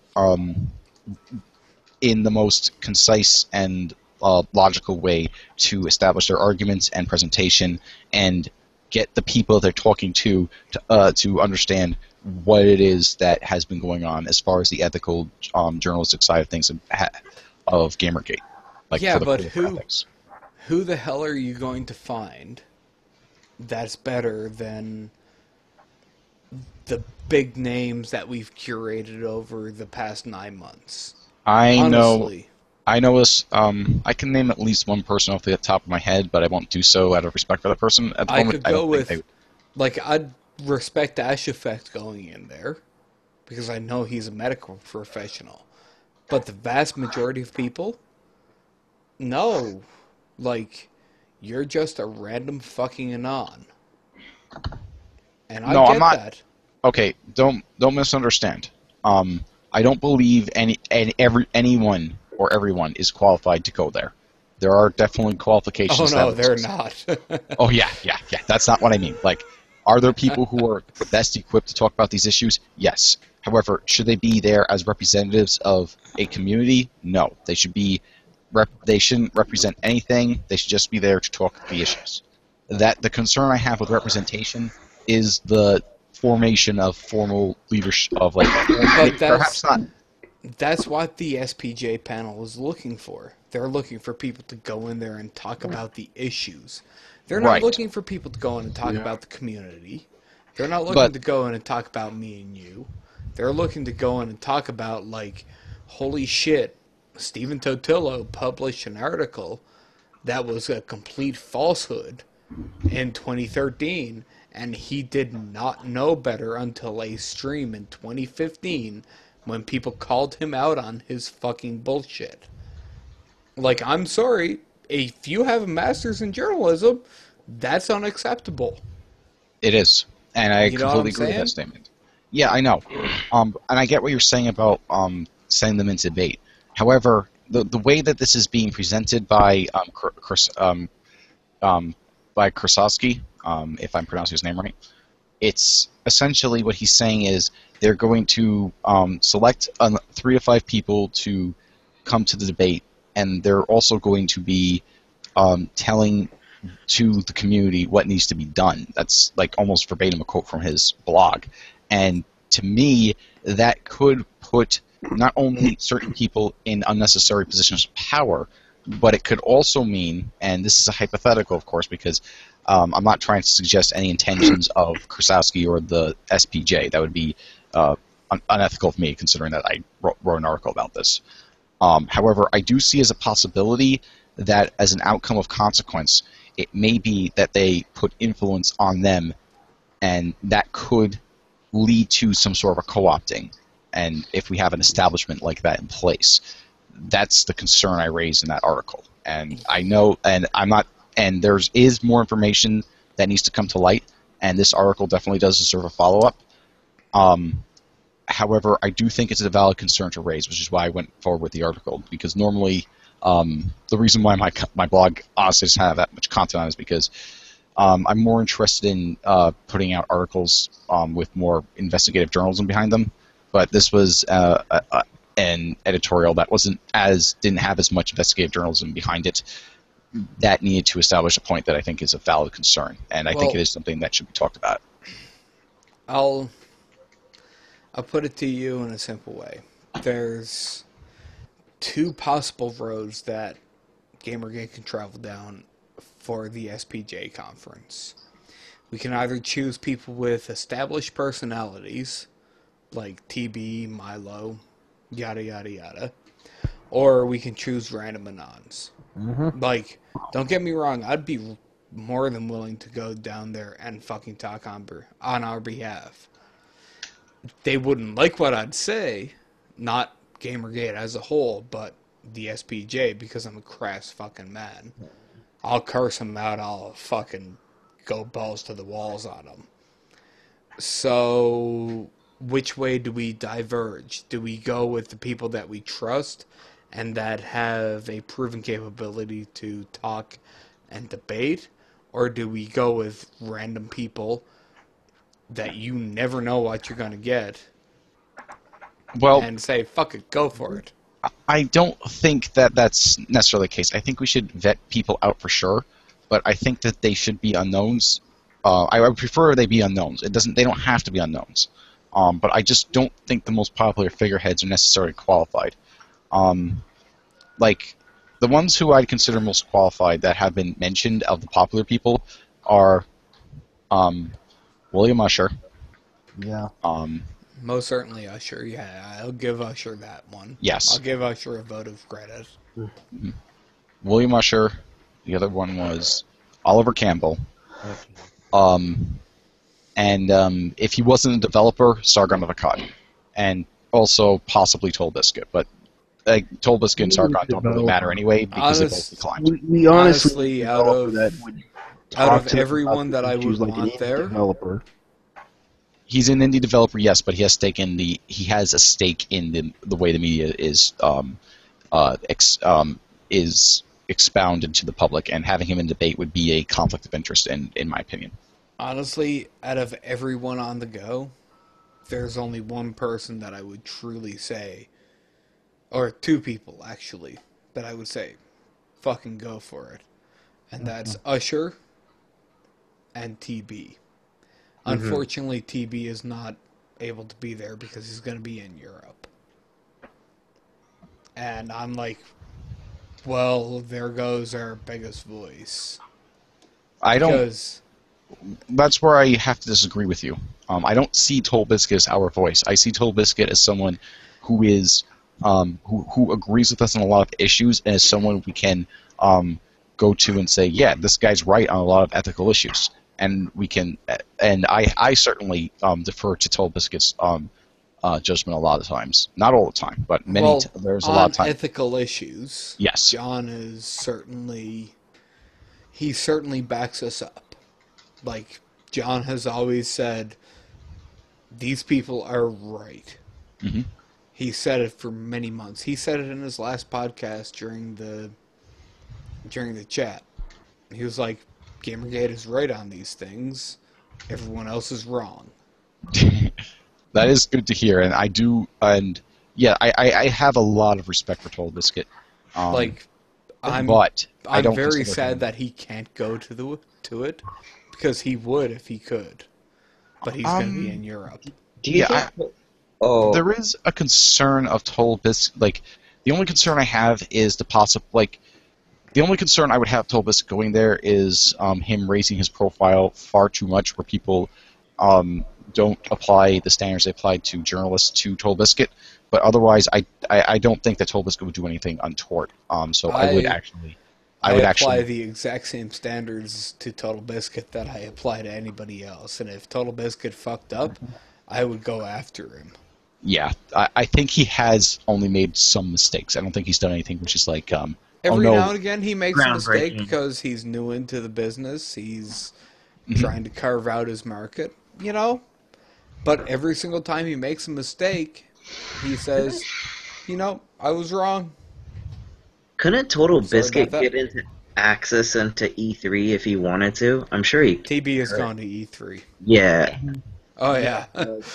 in the most concise and logical way to establish their arguments and presentation and get the people they're talking to understand what it is that has been going on as far as the ethical journalistic side of things of Gamergate. Like Yeah, for the but political ethics. who the hell are you going to find that's better than the big names that we've curated over the past 9 months? I Honestly. know this. I can name at least one person off the top of my head, but I won't do so out of respect for the person. At the I moment, could I go don't with, think like, I'd respect Ash Effect going in there, because I know he's a medical professional. But the vast majority of people, no. Like, you're just a random fucking anon. And I No, get I'm not. that. Okay, don't misunderstand. I don't believe anyone or everyone is qualified to go there. There are definitely qualifications. Oh no, that they're exist. not. Oh yeah. That's not what I mean. Like, are there people who are best equipped to talk about these issues? Yes. However, should they be there as representatives of a community? No. They should be. They shouldn't represent anything. They should just be there to talk the issues. That the concern I have with representation is the formation of formal leadership of like perhaps not. That's what the SPJ panel is looking for. They're looking for people to go in there and talk about the issues. They're not Right. looking for people to go in and talk about the community. They're not looking But- to go in and talk about me and you. They're looking to go in and talk about, like, holy shit, Stephen Totillo published an article that was a complete falsehood in 2013, and he did not know better until a stream in 2015 when people called him out on his fucking bullshit. Like, I'm sorry, if you have a master's in journalism, that's unacceptable. It is, and I You know what completely I'm agree with that saying? statement. Yeah, I know, and I get what you're saying about sending them into debate. However, the way that this is being presented by by Krasowski, if I'm pronouncing his name right, it's essentially what he's saying is they're going to select 3 to 5 people to come to the debate, and they're also going to be telling to the community what needs to be done. That's like almost verbatim a quote from his blog. And to me, that could put not only certain people in unnecessary positions of power, but it could also mean, and this is a hypothetical, of course, because I'm not trying to suggest any intentions of Krasowski or the SPJ. That would be unethical of me, considering that I wrote an article about this. However, I do see as a possibility that as an outcome of consequence, it may be that they put influence on them, and that could lead to some sort of a co-opting. And if we have an establishment like that in place, that's the concern I raised in that article. And I know, and I'm not, and is more information that needs to come to light, and this article definitely does deserve a follow-up. However, I do think it's a valid concern to raise, which is why I went forward with the article, because normally the reason why my blog honestly doesn't have that much content on it is because I'm more interested in putting out articles with more investigative journalism behind them. But this was an editorial that didn't have as much investigative journalism behind it. That needed to establish a point that I think is a valid concern, and I think it is something that should be talked about. I'll put it to you in a simple way. There's 2 possible roads that Gamergate can travel down for the SPJ conference. We can either choose people with established personalities, like TB, Milo, yada yada yada, or we can choose random anons. Like, don't get me wrong, I'd be more than willing to go down there and fucking talk on our behalf. They wouldn't like what I'd say, not Gamergate as a whole, but the SPJ, because I'm a crass fucking man. I'll curse them out, I'll fucking go balls to the walls on them. So, which way do we diverge? Do we go with the people that we trust and that have a proven capability to talk and debate, or do we go with random people that you never know what you're going to get Well, and say, fuck it, go for it? I don't think that that's necessarily the case. I think we should vet people out for sure, but I think that they should be unknowns. I would prefer they be unknowns. They don't have to be unknowns. But I just don't think the most popular figureheads are necessarily qualified. Like, the ones who I'd consider most qualified that have been mentioned of the popular people are William Usher. Yeah. Most certainly Usher. Yeah, I'll give Usher that one. Yes. I'll give Usher a vote of credit. William Usher. The other one was Oliver Campbell. And if he wasn't a developer, Sargon of Akkad. And also possibly Toll Biscuit. But Toll Biscuit and Sargon don't really matter anyway because they both declined. We honestly out of that would out talk of to them everyone about that I issues would like an want indie there, developer. He's an indie developer, yes, but he has a stake in the way the media is expounded to the public, and having him in debate would be a conflict of interest, in my opinion. honestly, out of everyone on the go, there's only one person that I would truly say, or two people actually, that I would say, fucking go for it. And that's Usher and TB. Unfortunately, TB is not able to be there because he's going to be in Europe. And I'm like, well, there goes our biggest voice. Because That's where I have to disagree with you. I don't see Toll Biscuit as our voice. I see Toll Biscuit as someone who is who agrees with us on a lot of issues, and as someone we can go to and say, yeah, this guy's right on a lot of ethical issues. And we can, and I certainly defer to Toll Biscuit's judgment a lot of times. Not all the time, but there's a lot of times. On ethical issues, Yes. John is certainly backs us up. Like, John has always said, these people are right. Mm-hmm. He said it for many months. He said it in his last podcast during the chat. He was like, Gamergate is right on these things. Everyone else is wrong. That is good to hear, and I do, and yeah, I have a lot of respect for Toll Biscuit. I'm very sad that he can't go to it, because he would if he could, but he's going to be in Europe. Do you think? There is a concern of Toll Biscuit. Like, the only concern I have is the only concern I would have Toll Biscuit going there is him raising his profile far too much, where people don't apply the standards they apply to journalists to Toll Biscuit. But otherwise, I don't think that Toll Biscuit would do anything untoward. So I would apply the exact same standards to Total Biscuit that I apply to anybody else. And if Total Biscuit fucked up, I would go after him. Yeah, I think he has only made some mistakes. I don't think he's done anything which is like every now and again he makes a mistake because he's new into the business. He's trying to carve out his market, you know. But every single time he makes a mistake, he says, you know, I was wrong. Couldn't Total Biscuit get into Access into E3 if he wanted to? I'm sure he could. TB has gone to E3. Yeah. Oh, yeah.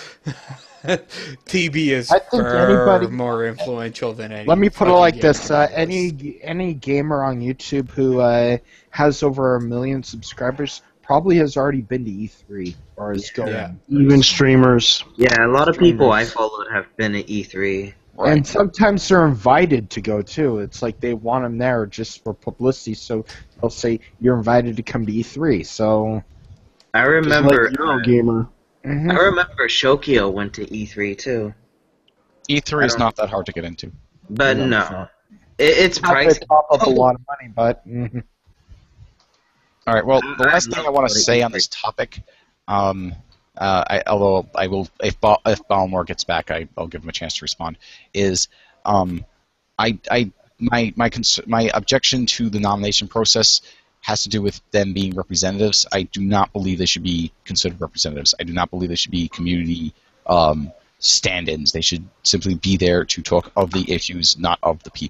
TB is far more influential than any. Let me put it like this: any gamer on YouTube who has over 1 million subscribers probably has already been to E3 or is going. Yeah. Even streamers. Yeah, a lot of people I followed have been at E3. Right. And sometimes they're invited to go too. It's like they want them there just for publicity, so they'll say you're invited to come to E3. So I remember Eurogamer. I remember Shokio went to E3 too. E3 is not that hard to get into. But no. It's probably pricey. top up a lot of money, but All right. Well, the last thing I want to say on this topic, although I will, if Balmore gets back, I'll give him a chance to respond. Is my objection to the nomination process has to do with them being representatives. I do not believe they should be considered representatives. I do not believe they should be community stand-ins. They should simply be there to talk of the issues, not of the people.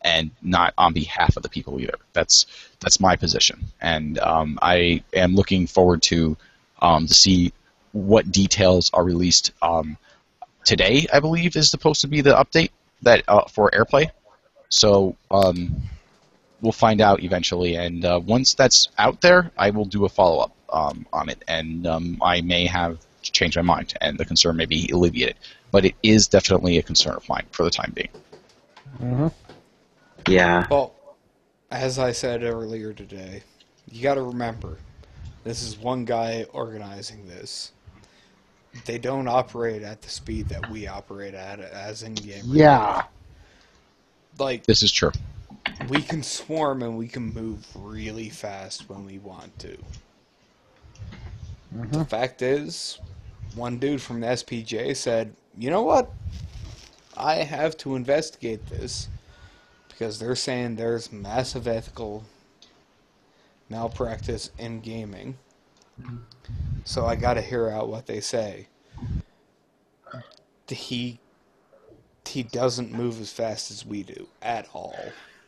and not on behalf of the people either. That's my position, and I am looking forward to see what details are released today. I believe is supposed to be the update that for AirPlay. So we'll find out eventually, and once that's out there, I will do a follow-up on it, and I may have changed my mind, and the concern may be alleviated. But it is definitely a concern of mine for the time being. Mm-hmm. Yeah. Well, as I said earlier today, you got to remember, this is one guy organizing this. They don't operate at the speed that we operate at as in-game. Yeah. Like, This is true. we can swarm and we can move really fast when we want to. Mm-hmm. The fact is, one dude from the SPJ said, you know what? I have to investigate this because they're saying there's massive ethical malpractice in gaming. So I gotta hear out what they say. He doesn't move as fast as we do at all.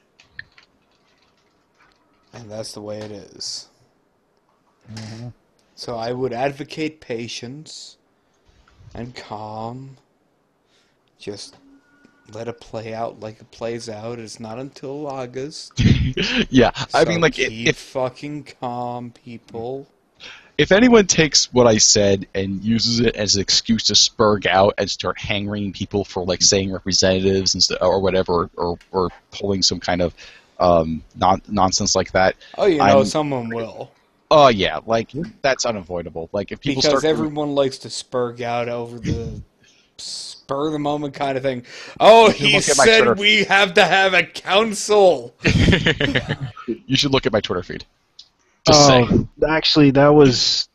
And that's the way it is. Mm-hmm. So I would advocate patience and calm. Just let it play out like it plays out. It's not until August. Yeah, I So mean, like, keep fucking calm, people. if anyone takes what I said and uses it as an excuse to spurg out and start hang-ringing people for, like, saying representatives and or whatever, or pulling some kind of nonsense like that. Oh, you know, someone will. Oh, yeah, like, that's unavoidable. Like, if people Because start... everyone likes to spurg out over the spur of the moment kind of thing. Oh, he look at my said Twitter. we have to have a council. You should look at my Twitter feed. Just saying. Actually, that was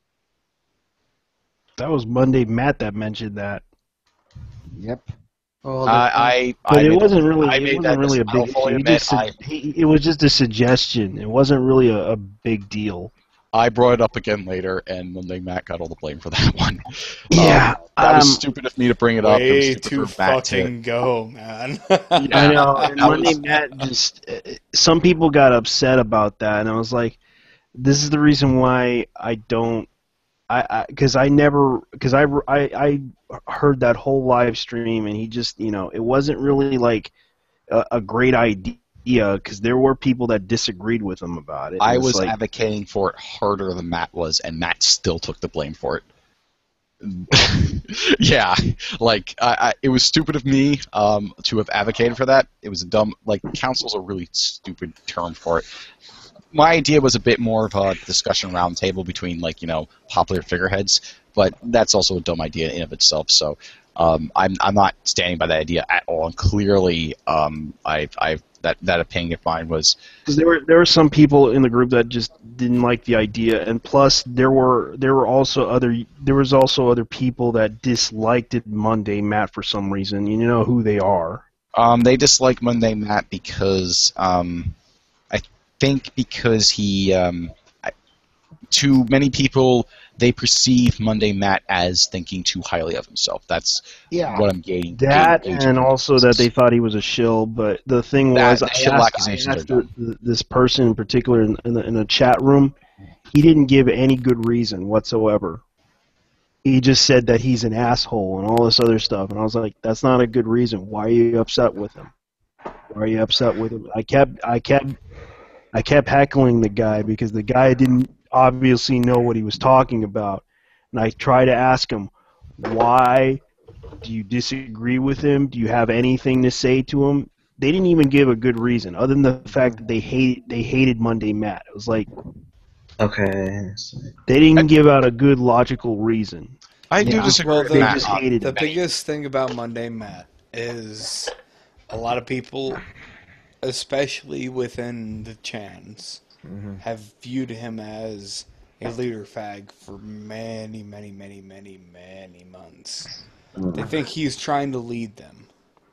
Monday Matt that mentioned that. Yep. Oh, But it wasn't really a big I'll fully issue. It was just a suggestion. It wasn't really a big deal. I brought it up again later, and Monday Matt got all the blame for that one. Yeah, that was stupid of me to bring it up. It was Way stupid too for Matt to- fucking go, man. I know. And that Monday was- Matt just some people got upset about that, and I was like, this is the reason why I don't. I heard that whole live stream, and he just, it wasn't really like a great idea because there were people that disagreed with him about it. I It was like, advocating for it harder than Matt was, and Matt still took the blame for it. Yeah, like it was stupid of me to have advocated for that. It was a dumb, like, council's a really stupid term for it. My idea was a bit more of a discussion roundtable between, like, popular figureheads, but that's also a dumb idea in of itself. So I'm not standing by that idea at all. And clearly, that opinion of mine was because there were some people in the group that just didn't like the idea, and plus there was also other people that disliked it Monday Matt for some reason. You know who they are. they dislike Monday Matt because I think because he to many people they perceive Monday Matt as thinking too highly of himself. That's what I'm gauging. That, gauging and from also this. that they thought he was a shill. But the thing That- was, the I shill asked accusations are this person in particular in the chat room. He didn't give any good reason whatsoever. He just said that he's an asshole and all this other stuff. And I was like, that's not a good reason. Why are you upset with him? Why are you upset with him? I kept heckling the guy because the guy didn't obviously know what he was talking about. And I try to ask him, why do you disagree with him? Do you have anything to say to him? They didn't even give a good reason, other than the fact that they hated Monday Matt. It was like Okay. they didn't give out a good logical reason. I do Yeah. disagree Well, with They Matt. just hated The him. biggest thing about Monday Matt is a lot of people, especially within the Chans, have viewed him as a leader fag for many, many, many, many, many months. They think he's trying to lead them.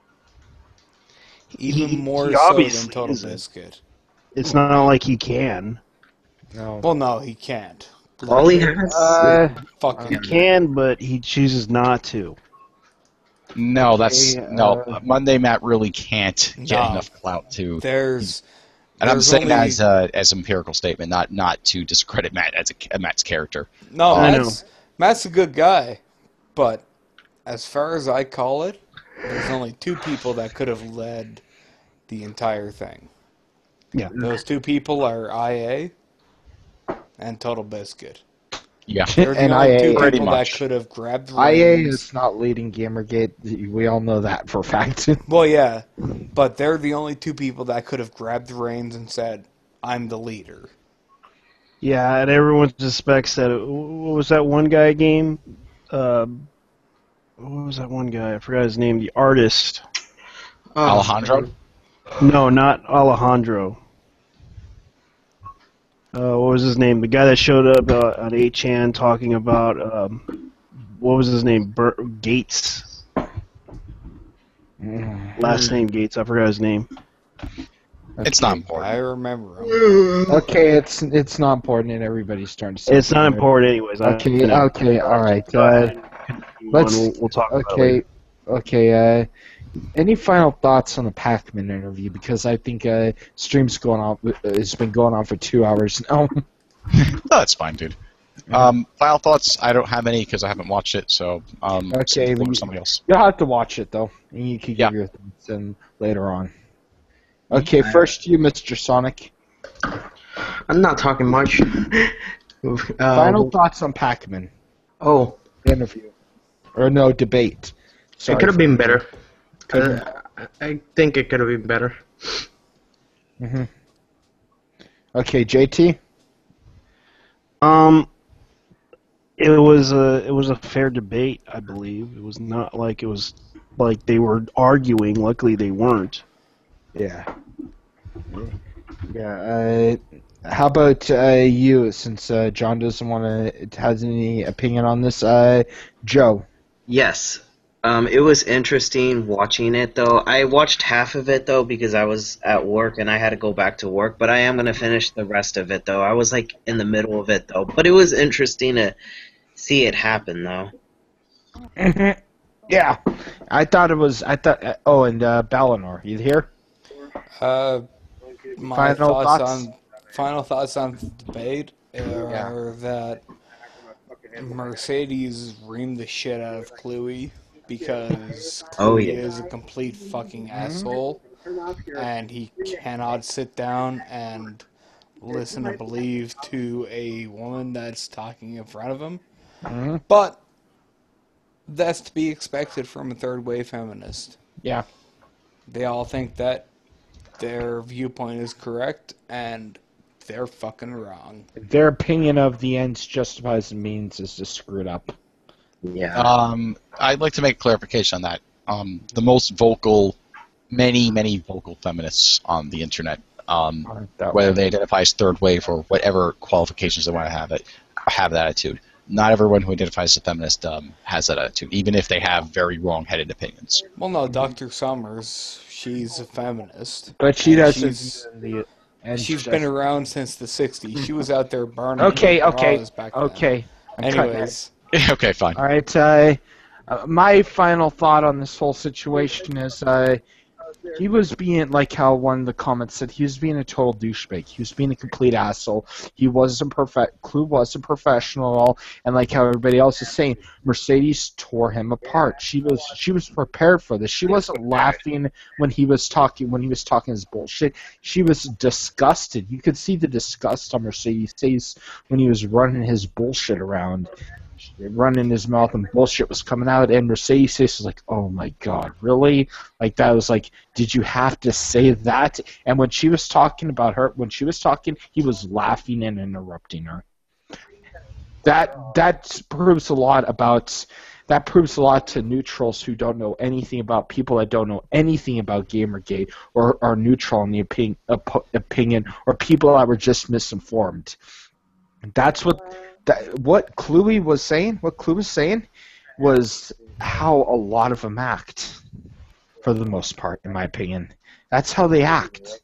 Even more he so obviously than Total isn't. Biscuit. It's not like he can. No. Well, no, he can't. All he has. Fucking He can, but he chooses not to. No, that's Okay, Monday Matt really can't get No. enough clout to. There's And I'm there's saying only, that as an empirical statement, not to discredit Matt as Matt's character. no, I know. Matt's a good guy, but as far as I call it, there's only two people that could have led the entire thing. Yeah. Those two people are IA and Total Biscuit. Yeah. They're the And only IA two pretty people that much. could have grabbed the IA reins. is not leading Gamergate. We all know that for a fact. Well, yeah, but they're the only two people that could have grabbed the reins and said, "I'm the leader." Yeah, and everyone suspects that. What was that one guy game? What was that one guy? I forgot his name. The artist. Alejandro? No, not Alejandro. What was his name? The guy that showed up on 8chan talking about what was his name? Gates. Last name Gates. I forgot his name. It's not I important. remember him. Okay, it's not important, and everybody's starting to say It's not important, anyways. Okay, all right. Let's. We'll talk about it Okay, later. okay. Any final thoughts on the Pac-Man interview? Because I think stream's going on. It's been going on for 2 hours now. No, that's fine, dude. Final thoughts? I don't have any because I haven't watched it, so Okay, for somebody else. You'll have to watch it though, and you can give Yeah. your thoughts in later on. Okay, first you, Mr. Sonic. I'm not talking much. Final thoughts on Pac-Man Oh, interview, or no debate. it could have been better. I think it could have been better. Mm-hmm. Okay, JT. It was a fair debate, I believe. It was not like it was like they were arguing. Luckily, they weren't. Yeah. Yeah. How about you? Since John doesn't want to has any opinion on this, Joe. Yes. It was interesting watching it, though. I watched half of it, though, because I was at work and I had to go back to work. But I am going to finish the rest of it, though. I was, like, in the middle of it, though. But it was interesting to see it happen, though. Mm-hmm. Yeah. I thought. Oh, and Balinor, you here? My Final thoughts? final thoughts on the debate are that Mercedes reamed the shit out of Chloe because Oh, Chloe yeah. is a complete fucking asshole, and he cannot sit down and listen to believe to a woman that's talking in front of him. Mm-hmm. But that's to be expected from a third wave feminist. Yeah. They all think that their viewpoint is correct, and they're fucking wrong. Their opinion of the ends justifies the means is just screwed up. Yeah. I'd like to make clarification on that. The most vocal, many vocal feminists on the internet, whether they identify as third wave or whatever qualifications they want to have that attitude. Not everyone who identifies as a feminist has that attitude, even if they have very wrong-headed opinions. Well, no, Dr. Summers, she's a feminist. But she And doesn't. She's been around since the 60s. She was out there burning Okay. bras back then. Okay. I'm cutting Anyways, Okay, fine. All right. My final thought on this whole situation is he was being, like how one of the comments said, he was being a total douchebag. He was being a complete asshole. He wasn't Clue wasn't professional at all, and like how everybody else is saying, Mercedes tore him apart. She was prepared for this. She wasn't laughing when he was talking his bullshit. She was disgusted. You could see the disgust on Mercedes' face when he was running his bullshit around. Running his mouth and bullshit was coming out, and Mercedes' face was like, "Oh my god, really?" Like that was like, "Did you have to say that?" And when she was talking about her, he was laughing and interrupting her. That proves a lot to neutrals who don't know anything about people that don't know anything about Gamergate or are neutral in the opinion or people that were just misinformed. That's what Cluey was saying. What Clue was saying was how a lot of them act, for the most part, in my opinion. That's how they act.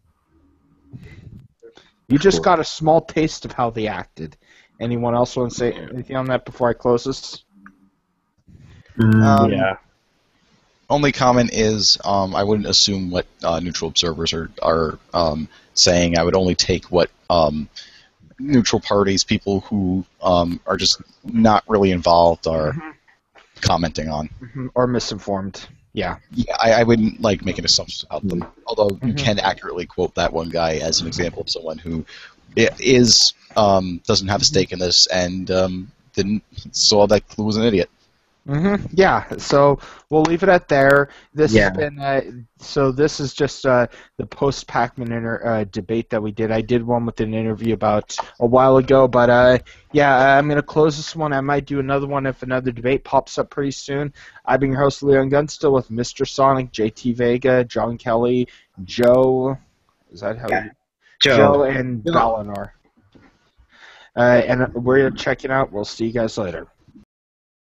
You just got a small taste of how they acted. Anyone else want to say anything on that before I close this? Yeah. only comment is I wouldn't assume what neutral observers are saying. I would only take what neutral parties, people who are just not really involved, are commenting on. Or misinformed. Yeah. Yeah, I wouldn't like make an assumption about them. Although you can accurately quote that one guy as an example of someone who is doesn't have a stake in this and didn't saw that Clue was an idiot. Yeah, so we'll leave it at there. This Yeah. has been so. This is just the post Pac-Man debate that we did. I did one with an interview about a while ago, but yeah, I'm gonna close this one. I might do another one if another debate pops up pretty soon. I've been your host Leon Gunstill with Mr. Sonic, JT Vega, John Kelly, Joe. Is that how? Yeah. Joe and Balinor. And we're checking out. We'll see you guys later.